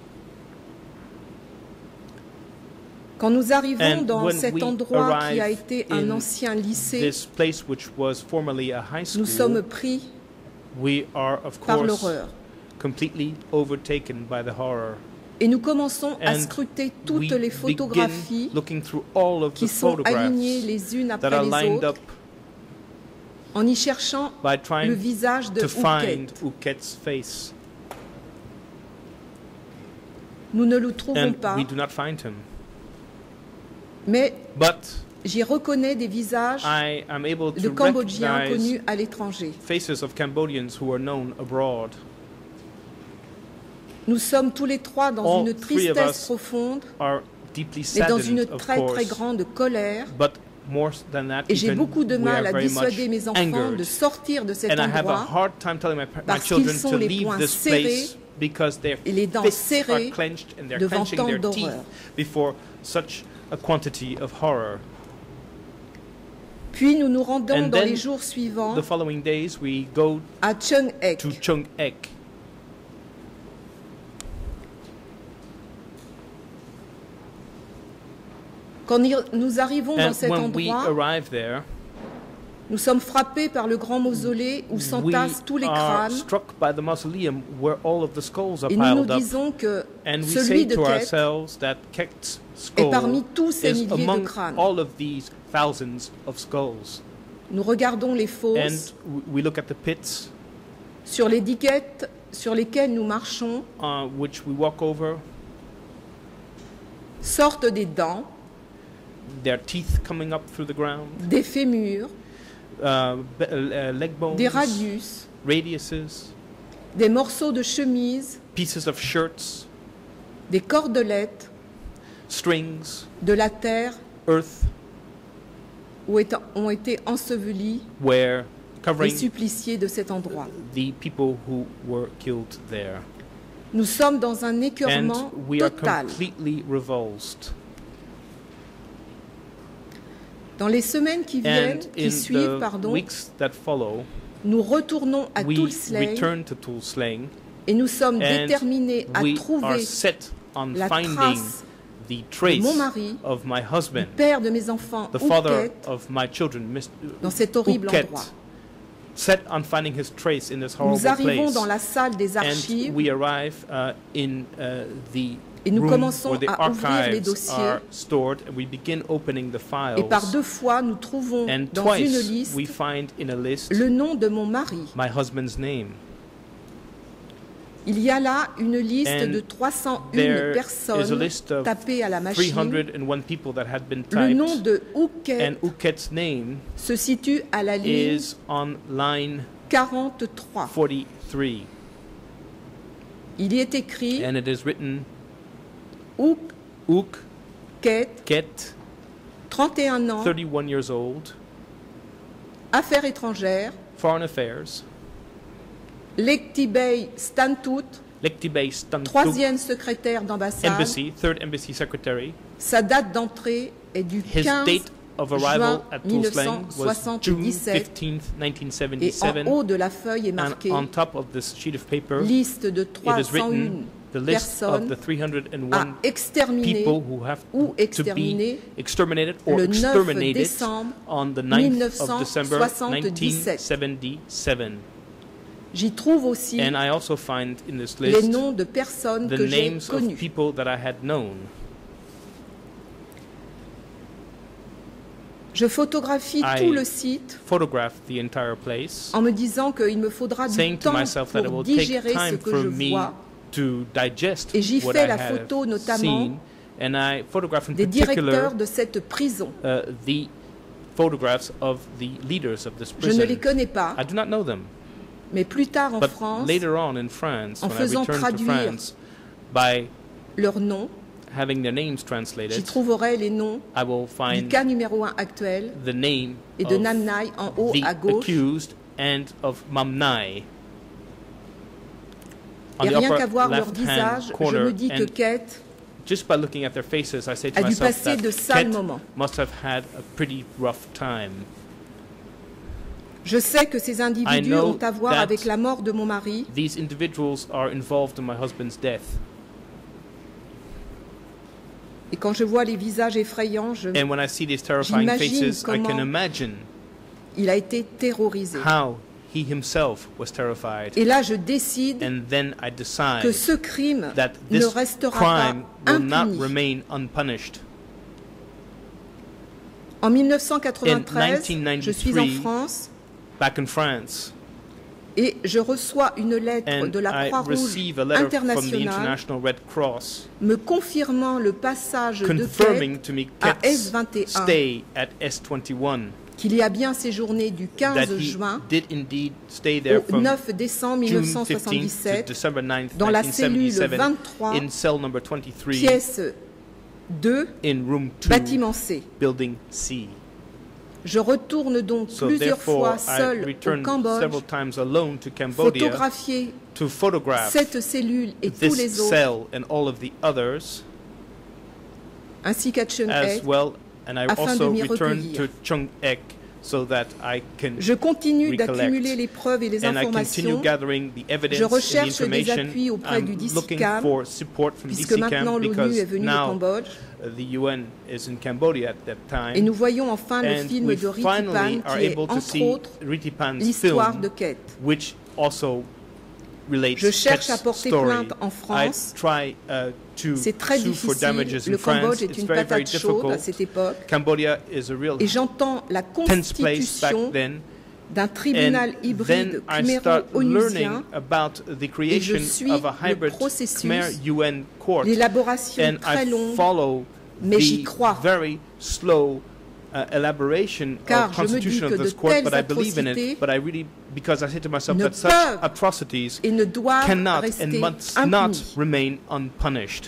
Quand nous arrivons And dans when cet we endroit qui a arrive été un in ancien lycée, this place which was formerly a high nous school, sommes pris we are of par course l'horreur. completely overtaken by the horror. Et nous commençons à And scruter toutes we les photographies begin looking through all of qui the sont photographs alignées les unes that après are les lined autres up en y cherchant by le trying visage de to find Ouket. Uket's face. Nous ne le trouvons And pas, we do not find him. mais But j'y reconnais des visages I am able de to Cambodgiens recognize connus à l'étranger. faces of Cambodians who are known abroad. Nous sommes tous les trois dans All une three of tristesse us profonde are deeply et dans saddened, une of très très course, grande colère. but more than that, Et j'ai even, beaucoup de we mal are à very dissuader much mes enfants angered. de sortir de cet And I have a endroit hard time telling my, my parce qu'ils children sont to les leave poings this serrés place because their et les dents fists are serrées clenched and they're devant clenching tant their teeth d'horreur. before such a quantity of horror. Puis nous nous rendons And dans then les jours suivants the following days we go à Chung Ek. to Chung Ek. Quand nous arrivons dans And cet when we endroit, arrive there, nous sommes frappés par le grand mausolée où we s'entassent tous les are crânes struck by the mausoleum where all of the skulls are et nous nous piled up. disons que And we celui say de to Ket ourselves that Ket's est skull parmi tous ces is milliers de among crânes. all of these thousands of skulls. Nous regardons les And fosses w- we look at the pits sur les diguettes sur lesquelles nous marchons, uh, which we walk over, sortent des dents, their teeth coming up through the ground, des fémurs, uh, be- uh, leg bones, des radius, radiuses, des morceaux de chemise, pieces of shirts, des cordelettes, strings, de la terre earth, où est- ont été ensevelis where les covering suppliciés de cet endroit. the people who were killed there. Nous sommes dans un And écœurement we are total. completely revulsed. Dans les semaines qui viennent, And qui in suivent, the pardon, weeks that follow, nous retournons à we Tulsa return to Tulsa, et nous sommes and déterminés à we are trouver set on la finding trace the de trace mon mari, of my husband, père de mes enfants, the father Ouquette, of my children, Mister dans cet horrible Ouquette, endroit. set on finding his trace in this horrible Nous arrivons place. dans la salle des And archives we arrive uh, in uh, the et nous room commençons where the à ouvrir les archives dossiers. are stored, and we begin opening the files. Et par deux fois, nous trouvons And dans twice une liste we find in a list le nom de mon mari. my husband's name. Il y a là une liste And de trois cent un there is a personnes list of tapées à la three machine. hundred one people that had been Le nom typed, de Ouquette and Ouquette's name se situe à la ligne is on line quarante-trois. forty-three, Il y est écrit and it is written Ouquette, Ouquette, trente et un ans, thirty-one years old, affaires étrangères, foreign affairs, Lektibey Stantut, Lektibey Stantut, troisième secrétaire d'ambassade. embassy, third embassy secretary. Sa date d'entrée est du His quinze date of arrival juin at mille neuf Tulsa cent was June soixante-dix-sept fifteenth, nineteen et seventy-seven, en haut de la feuille est and marqué on top of this sheet of paper, liste de it trois is cent written un the list of personnes the three hundred à one exterminer people who have ou to be exterminer exterminated or le neuf exterminated décembre on the ninth mille neuf of cent December nineteen soixante-dix-sept. seventy-seven. J'y trouve aussi And I also find in this les list noms de personnes the que j'ai names of connues. people that I had known. Je photographie I tout le site photographed the entire place, en me disant qu'il me faudra du saying to temps myself that it pour will take digérer ce time que for je me vois. to digest Et j'y what fais I la have photo notamment seen, and I photograph in des particular directeurs de cette prison. uh, the photographs of the leaders of this Je ne prison. les connais pas, I do not know them, mais plus tard en but France, later on in France, en when I faisant returned to traduire France, by leurs noms, having their names j'y translated, trouverai les noms I will du find cas numéro un actuel the name et de of Namnai en haut the à gauche. accused and of Mamnai. On Et the rien upper qu'à voir leur left-hand visage, je corner, me dis que and Kate just by looking at their faces, I say to a dû myself passer that de sales Kate moments. must have had a pretty rough time. Je sais que ces individus know ont à voir that avec la mort de mon mari These individuals are involved in my husband's death. et quand je vois les visages effrayants, je... And when I see these terrifying J'imagine faces, I can comment imagine il a été terrorisé. how he himself was terrified. Et là, je décide And then I decide que ce crime that ne this restera crime pas will not impuni. remain unpunished. En mille neuf cent quatre-vingt-treize, In je suis en France back in France, et je reçois une lettre and de la I Croix-Rouge receive a letter from the internationale International Red Cross me confirmant le passage de confirming Kate to me à Kate's S vingt et un, stay at S twenty-one, qu'il y a bien séjourné du that quinze he juin did indeed stay there au from neuf décembre mille neuf June cent fifteenth to soixante-dix-sept December ninth, dans la nineteen cellule seventy-seven, vingt-trois, in cell number twenty-three, pièce deux, in room two, bâtiment C. building C. Je retourne donc So plusieurs therefore, fois I seul au returned Cambodge, several times alone to Cambodia photographier to photograph cette cellule et tous this les autres, cell and all of the others, ainsi qu'à Chiang as Mai. well, and I afin de also m'y returned recueillir. to Chung Ek so that I can Je continue recollect. d'accumuler les preuves et les And I continue informations, gathering the evidence Je and the recherche des information. appuis auprès du I'm D C looking C A M, for support from puisque maintenant D C C A M l'ONU because est venue au now Cambodge. uh, the U N is in Cambodia at that time. Et nous voyons enfin le And film we de Riti finally Pan are qui est able to entre see autres Riti Pan's l'histoire film, de Kate. which also relates Je cherche Kate's à porter story. plainte en France. I try uh, to C'est très sue for difficile. damages in Le France. Cambodge est It's une very, very patate chaude à difficult. cette époque. Cambodia is a real Et j'entends la tense place back constitution then. d'un tribunal And hybride then I start khméro-onusien learning about the et je creation suis of a le hybrid processus Khmer-U N court, d'élaboration and très I longue, follow mais j'y the crois. very slow uh, elaboration Car of je me dis constitution que of this de court, telles but I believe in atrocités it. But I really, because I say to myself ne that such peuvent atrocities et ne doivent cannot rester and must not impunis. remain unpunished.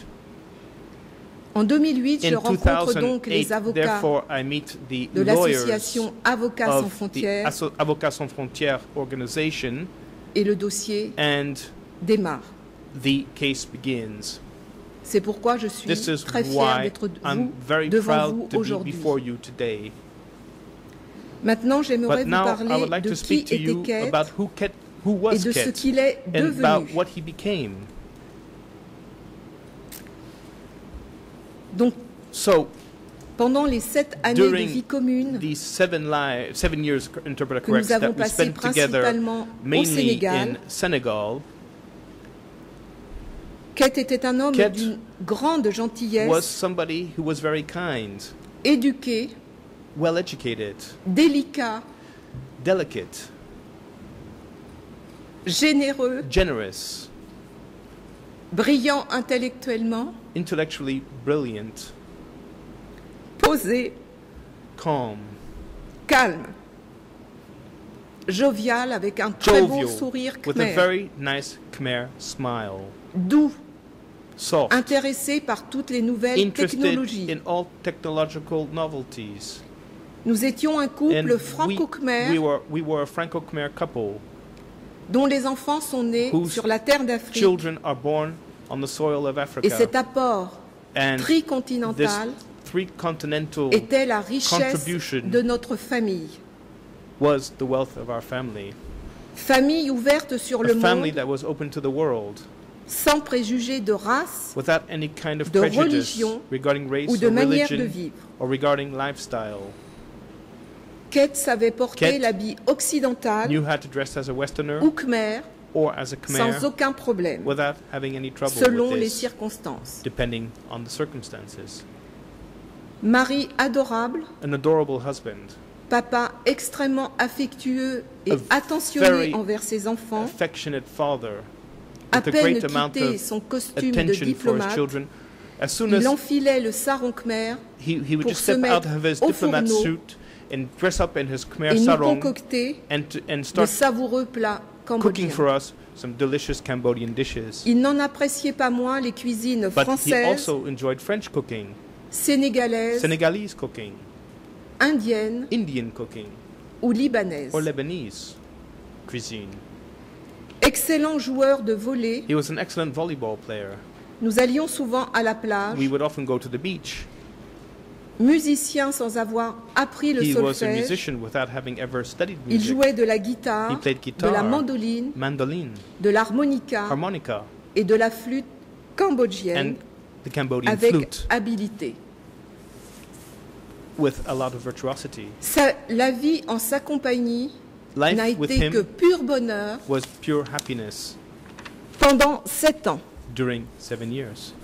En deux mille huit, je In rencontre donc two thousand eight, les avocats therefore, I meet the de lawyers l'association Avocats Sans of the Frontières Asso- Avocats Sans Frontières organization, et le dossier and démarre. the case begins. C'est pourquoi je suis This is très fière why d'être I'm vous, very devant proud vous to be aujourd'hui. before you today. Maintenant, j'aimerais But vous now parler I would like de to qui speak to était you Ket about who Ket, who et was de ce Ket, qu'il est and devenu. about what he became. Donc, So, pendant les sept années de during vie commune these seven, li seven years, interpreter que nous corrects, avons that we passé spent together principalement au mainly Sénégal, in Senegal, Ket était un homme Ket d'une grande was gentillesse, somebody who was very kind, éduqué, well educated, délicat, delicate, généreux, generous, brillant intellectuellement, intellectually brilliant, posé, calm, calme, jovial avec un très beau jovial, sourire with a khmer, very nice Khmer smile, doux, soft, intéressé par toutes les nouvelles interested technologies. in all technological novelties. Nous étions un And couple we, franco-khmer we were we were a Franco-Khmer couple dont les enfants sont nés whose sur la terre d'Afrique. children are born on the soil of Et Africa. cet apport And this tricontinental three continental était la richesse contribution de notre famille. was the wealth of our family. Famille ouverte sur A le family monde, that was open to the world, sans préjugés de race without any kind of de prejudice religion regarding race ou de or manière de religion vivre. or regarding lifestyle. Ket savait porter Ket l'habit occidental Knew how to dress as a Westerner ou khmer or as a Khmer sans aucun problème, without having any trouble selon with les this, circonstances. depending on the circumstances. Mari adorable, An adorable husband, papa extrêmement affectueux et A attentionné very envers ses enfants, affectionate father, à with a peine great amount quitté of son costume de attention for his diplomate, children. As soon il as enfilait le sarong khmer he, he would pour just se step out mettre of his au diplomat fourneau suit and dress up in his Khmer et nous sarong concocter and, to, and de start savoureux plats cooking cambodgiens. for us some delicious Cambodian dishes. Il n'en appréciait pas moins les cuisines But he françaises, also enjoyed French cooking, sénégalaises, Senegalese cooking, indiennes Indian cooking, ou libanaises. or Lebanese cuisine. Excellent joueur de volley, He was an excellent volleyball player. nous allions souvent à la plage. We would often go to the beach. Musicien sans avoir appris le He was a solfège, musician without having ever studied il music. jouait de la He guitare, played de guitar, la mandoline, mandolin, de l'harmonica harmonica, et de la flûte cambodgienne and the Cambodian avec flute habileté. with a lot of virtuosity. Sa- la vie en sa compagnie Life n'a with été que him pur bonheur was pure happiness pendant sept ans. during seven years.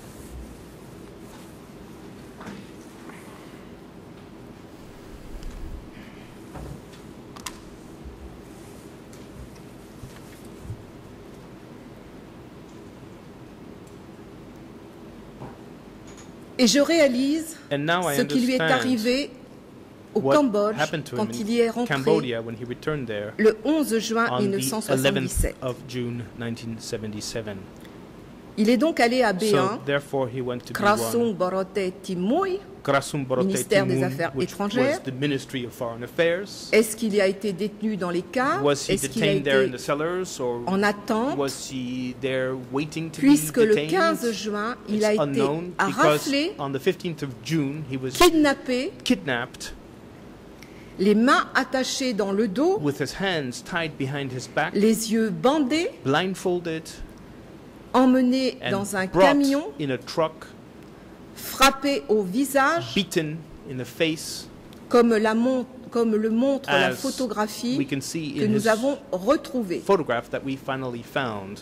Et je réalise And now I ce qui lui est understand arrivé au what Cambodge happened to him quand il y est in rentré Cambodia when he returned there le onze juin on the eleventh mille neuf cent soixante-dix-sept. of June nineteen seventy-seven. Il est donc allé à B So un, therefore he went to B Krasung one, Borote Timoy. Krasum Borote Ministère des Timoon, Affaires which étrangères. was the Ministry of Foreign Affairs. Est-ce qu'il a été détenu dans les caves? Was he Est-ce qu'il a detained there in été the cellars, or en attente? was he there waiting to Puisque be le detained? quinze juin, il It's a été unknown because raflé, on the fifteenth of June he was kidnappé, kidnapped les mains attachées dans le dos, with his hands tied behind his back, les yeux bandés, blindfolded, emmené and dans un brought camion, in a truck, frappé au visage, beaten in the face, comme, la mon- comme le montre la as photographie we can see que in nous his avons retrouvée. photograph that we finally found.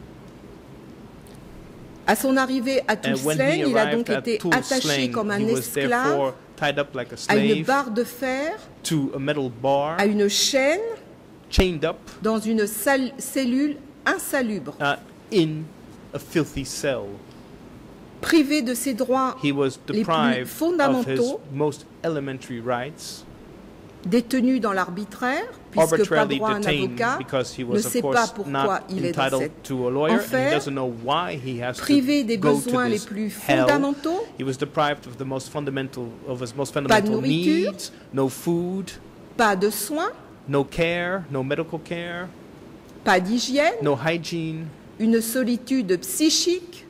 À son arrivée à And when he Toulsling, il a donc arrived at été attaché Toulsling, comme un he was esclave therefore tied up like a à une slave barre de fer, to a metal bar, à une chaîne, chained up dans une salle- cellule insalubre. uh, in a filthy cell. Privé de ses droits He was les plus deprived of his fondamentaux, most elementary rights, détenu dans l'arbitraire, puisque pas arbitrarily droit à un detained avocat, because he ne was of sait pas course pourquoi not il est dans entitled cette to a lawyer, and he enfer, doesn't know why he has privé to des go to besoins les this plus hell. fondamentaux, He was deprived of the most fundamental of his most pas de fundamental nourriture, needs, no food, pas de soins, no care, no medical care, pas d'hygiène, no hygiene, une solitude psychique,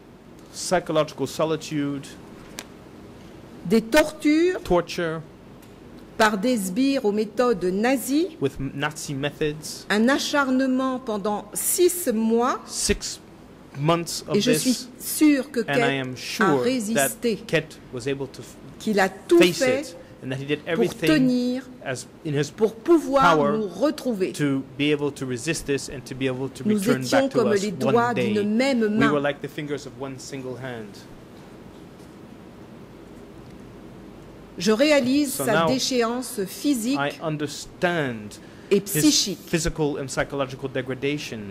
psychological solitude, des tortures, torture, par des sbires aux méthodes nazies, with Nazi methods, un acharnement pendant six mois, six months of et je this, suis sûre que Ket a sure résisté, Ket was able to qu'il a tout fait it, and that he did pour tenir, as in his pour pouvoir nous retrouver. To be able to resist this and to be able to Nous return étions back to comme us les doigts d'une même main. We were like the fingers of one single hand. Je réalise so sa déchéance physique I understand et psychique. His physical and psychological degradation.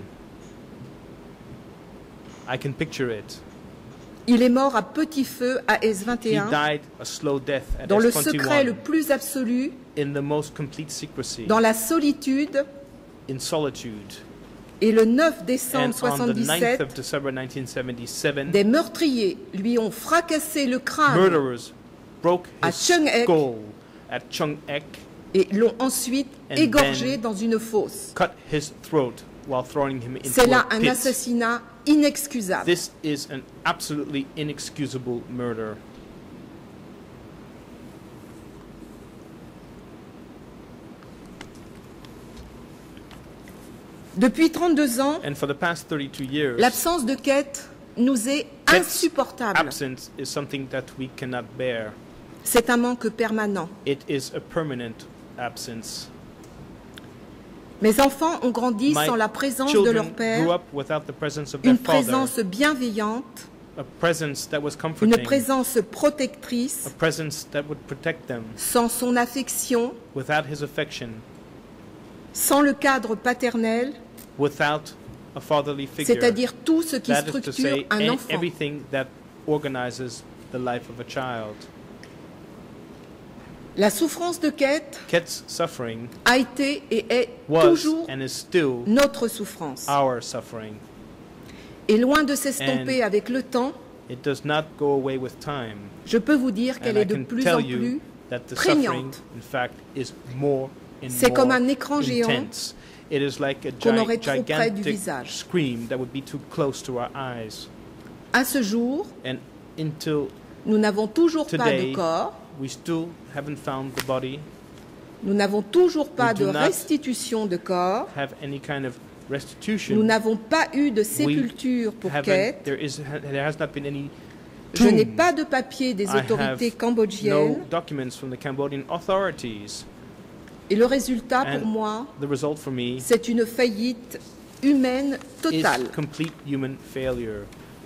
I can picture it. Il est mort à petit feu à S vingt et un, He died a slow death at dans le S twenty-one, secret le plus absolu, in the most complete secrecy, dans la solitude, in solitude. Et le neuf décembre And on the ninth of soixante-dix-sept, December nineteen seventy-seven, des meurtriers lui ont fracassé le crâne murderers broke à his Chung'ek skull at Chung'ek et l'ont ensuite and égorgé then dans une fosse. cut his throat while throwing him into C'est là a un pit. assassinat inexcusable. This is an absolutely inexcusable murder. Depuis trente-deux ans, And for the past thirty-two years, l'absence de Ket nous est Ket's insupportable. absence is something that we cannot bear. C'est un manque permanent. It is a permanent absence. Mes enfants ont grandi My sans la présence de children leur grew père, up without the presence of their une father, présence bienveillante, a presence that was une comforting, présence a protectrice, presence that would protect them, sans son affection, without his affection, sans le cadre paternel, without a fatherly figure. c'est-à-dire tout ce qui That is to structure say, un an- enfant. everything that organizes the life of a child. La souffrance de Ket Ket's suffering a été et est was toujours and is still notre souffrance. our suffering. Et loin de s'estomper And avec le temps, It does not go away with time. je peux vous dire qu'elle And I est de can plus tell en you plus that the suffering, prégnante. in fact, is more and C'est comme more un écran géant intense. It is like a qu'on gi- aurait trop près du gigantic visage. scream that would be too close to our eyes. À ce jour, And until nous n'avons toujours pas today, de corps, we still haven't found the body, nous n'avons toujours pas do de not restitution de corps, have any kind of restitution. nous n'avons pas eu de sépulture pour haven't- Ket, there is there has not been any je n'ai tomb. pas de papier des I autorités have cambodgiennes, no documents from the Cambodian authorities. et le résultat pour And moi, the result for me c'est une faillite humaine totale. is complete human failure.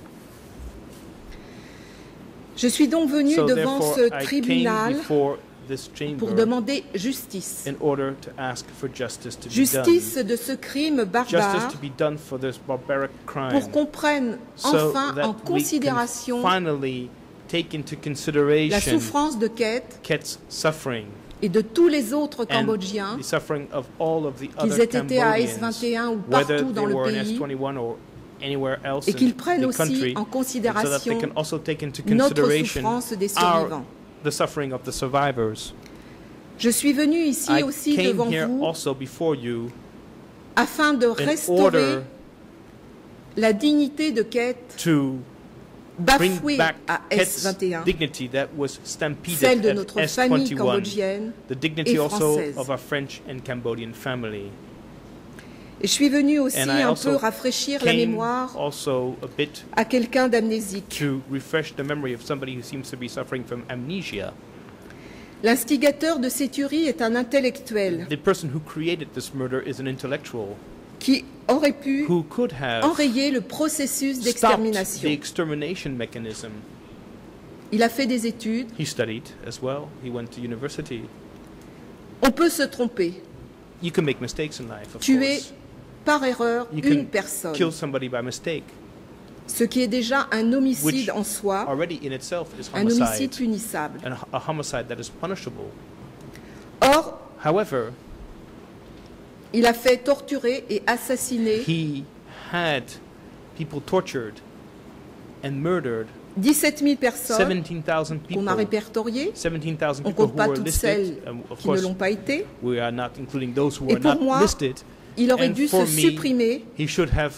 Je suis donc venue So devant therefore, ce I came tribunal before this chamber pour demander justice. in order to ask for justice to be Justice done. de ce crime Justice barbare to be done for this barbaric crime. pour qu'on prenne so enfin that en we can considération finally take into la consideration souffrance de Ket Ket's suffering et de tous les autres and Cambodgiens, the suffering of all of the qu'ils other aient été à S Cambodians, vingt et un ou whether partout they dans le were in S pays, twenty-one or anywhere else et in qu'ils prennent the aussi country, en so that they considération can also take into notre consideration souffrance des our, survivants. the suffering of the survivors. Je suis venue ici I aussi came devant here vous also before you afin de in restaurer order la dignité de Ket, to bring bafouée back à S Ket's vingt et un, dignity that was stampeded celle de at notre S famille twenty-one, cambodgienne the dignity et also française. of our French and Cambodian family. Et je suis venue aussi And I un also peu rafraîchir la came mémoire also a bit à quelqu'un d'amnésique. to refresh the memory of somebody who seems to be suffering from amnesia. L'instigateur de ces tueries est un intellectuel The person who created this murder is an intellectual qui aurait pu who could have enrayer le processus stopped the d'extermination. extermination mechanism. Il a fait des études. He studied as well. He went to university. On peut se tromper, You can make mistakes in life, of tuer course. par erreur You une can personne, kill somebody by mistake, ce qui est déjà un homicide which en soi, already in itself is un homicide homicide, punissable. and a homicide that is punishable. Or, However, il a fait torturer et assassiner he had people tortured and murdered dix-sept mille personnes seventeen thousand qu'on a people. répertoriées. seventeen thousand On people compte who pas were toutes listed. celles Um, of qui ne course, l'ont pas été. we are not including those who Et are pour not moi, listed. Il aurait And dû for se me, supprimer he should have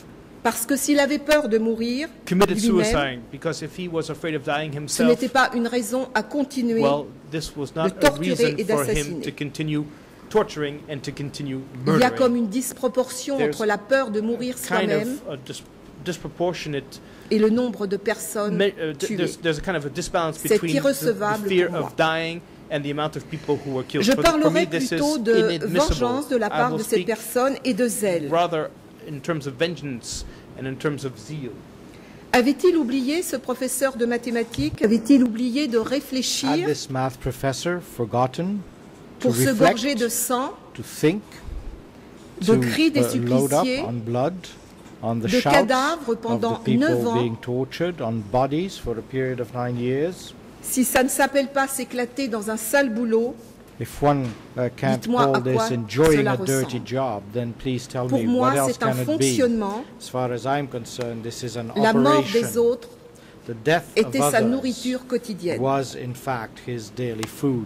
Parce que s'il avait peur de mourir committed lui-même, suicide because if he was afraid of dying ce himself, n'était pas une raison à continuer well, this was de not a torturer reason et for him to d'assassiner. continue torturing and to continue Il y a comme murdering. une disproportion There's entre la peur de mourir Kind soi-même of a dis- disproportionate et le nombre de personnes me- uh, th- tuées. there's, there's a kind of a disbalance C'est between the, the irrecevable fear pour moi. of dying and the amount of people who were killed. Je For, the- for me, parlerai this plutôt is de inadmissible. vengeance de la I part will de ces speak personnes et de zèle. rather in terms of vengeance and in terms of zeal. Avait-il oublié, ce professeur de mathématiques, avait-il oublié de Had réfléchir this math professor forgotten to pour se reflect, gorger de sang, to think, de to cris des uh, load up suppliciés, on blood, on the de shouts cadavres of pendant the people neuf ans? being tortured, on bodies for a period of nine years? Si ça ne s'appelle pas s'éclater dans un sale boulot, If one uh, can't dites-moi à call quoi this enjoying cela a dirty ressemble. job, then please tell Pour me moi, what else c'est un can it be? fonctionnement. As far as I'm concerned, this is an La mort operation. des autres The death était of sa others nourriture quotidienne. was in fact his daily food.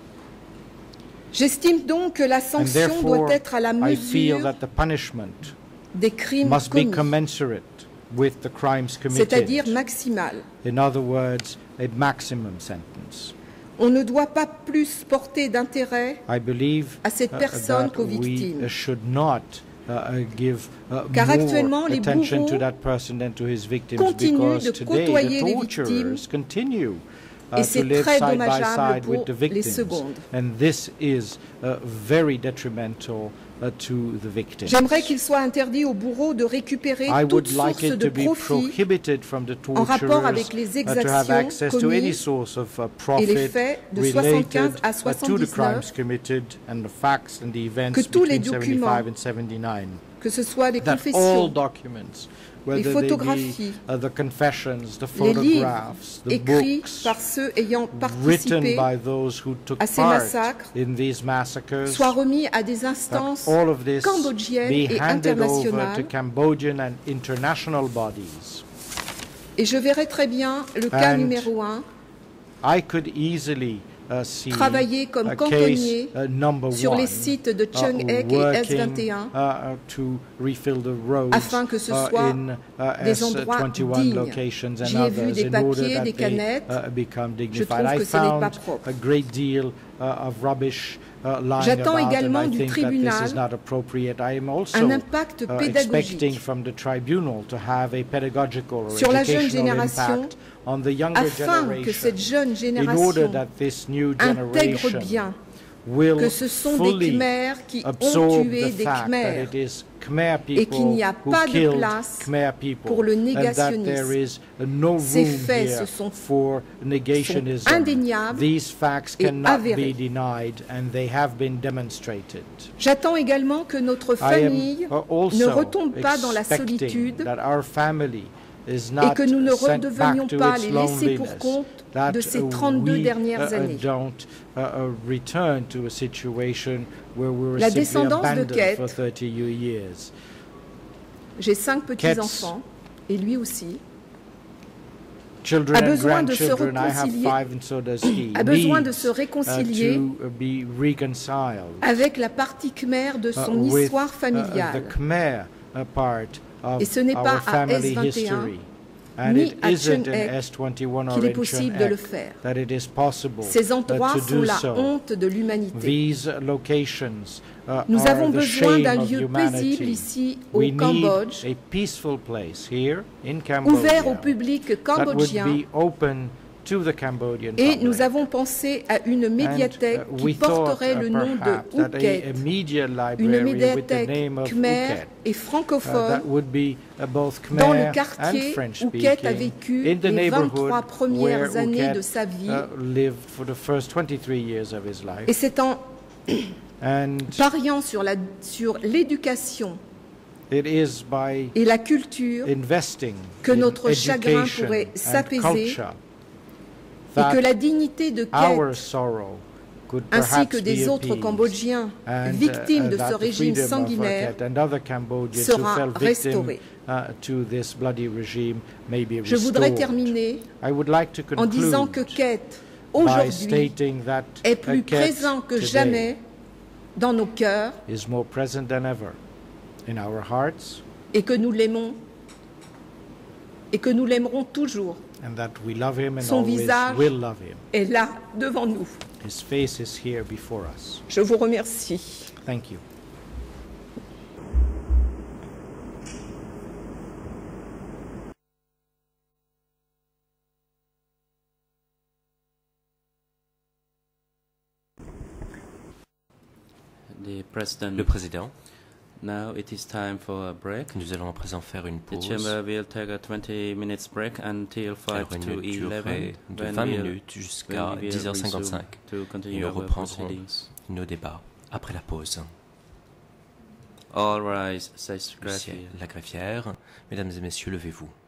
J'estime donc que la And sanction therefore, doit être à la I feel mesure that the punishment des crimes must be commis, commensurate with the crimes c'est-à-dire committed. maximale. In other words, a maximum sentence. On ne doit pas plus porter d'intérêt I believe à cette uh, personne that qu'aux we victimes. should not uh, uh, give uh, Car actuellement, more les attention to bourreaux that person than to his victims, continuent because de today côtoyer the les torturers victimes, continue uh, et to c'est live très side by dommageable side with pour the les victims, secondes. and this is uh, very detrimental uh, to the victims. J'aimerais qu'il soit interdit aux bourreaux de récupérer I toute would like source it de to be profit prohibited from the en rapport torturers avec les uh, to have exactions access to any commises source of uh, et les profit faits de related soixante-quinze à uh, to the soixante-dix-neuf, crimes committed and the facts and the events que tous les between documents, seventy-five and seventy-nine. que ce soit les That all confessions, documents, les whether they photographies, be uh, the confessions, the les livres photographs, the écrits books par ceux ayant written participé by those who took à ces part massacres in these massacres, soient remis à des that instances all of this cambodgiennes be et handed over to internationales. Cambodian and international bodies. Et je verrai très bien le cas And numéro un I could easily uh, see travailler comme a cantonnier case, uh, number sur one, les sites de uh, Chung Ek et S working, vingt et un uh, uh, to refill the roads afin que ce uh, soit in uh, des S endroits twenty-one dignes. locations and J'y ai vu others des in order papiers, that des they canettes. uh, become Je dignified. trouve I que ce n'est pas found propre. a great deal uh, of rubbish uh, lying J'attends about, également and I du think that this tribunal is not appropriate. I am also un impact uh, pédagogique expecting from the tribunal to have a pedagogical or sur la jeune educational génération impact on the younger afin que generation, cette jeune in order génération that this new intègre generation bien will que ce sont des fully Khmers qui ont absorb tué the des fact that Khmers it is Khmer et qu'il n'y a people pas who de killed place Khmer people, pour le and that there négationnisme. is no Ces room faits here se sont- for negationism. sont indéniables These facts et cannot avérés. be denied, and they have been demonstrated. J'attends également que notre I am famille uh, also ne retombe pas dans la expecting solitude that our family is et not que nous ne sent redevenions back to pas its les laissés pour loneliness, compte that de ces uh, trente-deux we, dernières uh, uh, années. don't uh, uh, return to a situation where we were La simply descendance de abandoned Ket, for thirty years. J'ai cinq petits-enfants, et lui aussi, Children a and besoin de se grandchildren, I have réconcilier- five, and so does he. a besoin de needs, se uh, réconcilier to uh, be reconciled avec la partie khmer de uh, son with, histoire uh, familiale. the Khmer uh, part of Et ce n'est our pas à family S vingt et un history. And ni it à isn't Chung in Ek S twenty-one or qu'il est in possible Chung de le Ek faire. that it is possible Ces endroits uh, to sont do la so. honte de l'humanité. These locations uh, Nous are avons the besoin shame d'un of lieu humanity. paisible ici au We need Cambodge, a peaceful place here in Cambodia ouvert au public that would cambodgien. be open to the Cambodian Et public. nous avons pensé à une médiathèque And, uh, qui we thought, porterait uh, le nom de perhaps that a- Ouket, a media une library with the médiathèque name of khmer Ouket, et uh, francophone that would be uh, both dans le Khmer and quartier French où Ouket a speaking vécu in the les neighborhood vingt-trois premières where années Ouket, de sa vie. uh, lived for the first twenty-three years of his life. Et c'est en And pariant sur la- sur l'éducation it is by et la culture investing que in notre chagrin education pourrait and s'apaiser culture et that que la dignité de our Ket sorrow could ainsi perhaps que des be autres appeased, Cambodgiens and, victimes uh, de that ce the régime freedom of sanguinaire Ouket and other Cambodians sera who fell victim restaurée. uh, to this bloody regime may be Je voudrais restored. terminer I would like to en disant conclude que Ket, by aujourd'hui, stating that est plus uh, Ket présent que today jamais dans nos cœurs is more present than ever in our hearts, et que nous l'aimons et que nous l'aimerons toujours. And that we love him and Son always visage will love him. est là, devant nous. His face is here before us. Je vous remercie. Thank you. The president. Le président. Now it is time for a break. Nous allons à présent faire une pause. The chamber will take a twenty minutes break until five to eleven. De vingt minutes jusqu'à dix heures cinquante-cinq. Et nous reprendrons nos débats après la pause. All rise, says La greffière, mesdames et messieurs, levez-vous.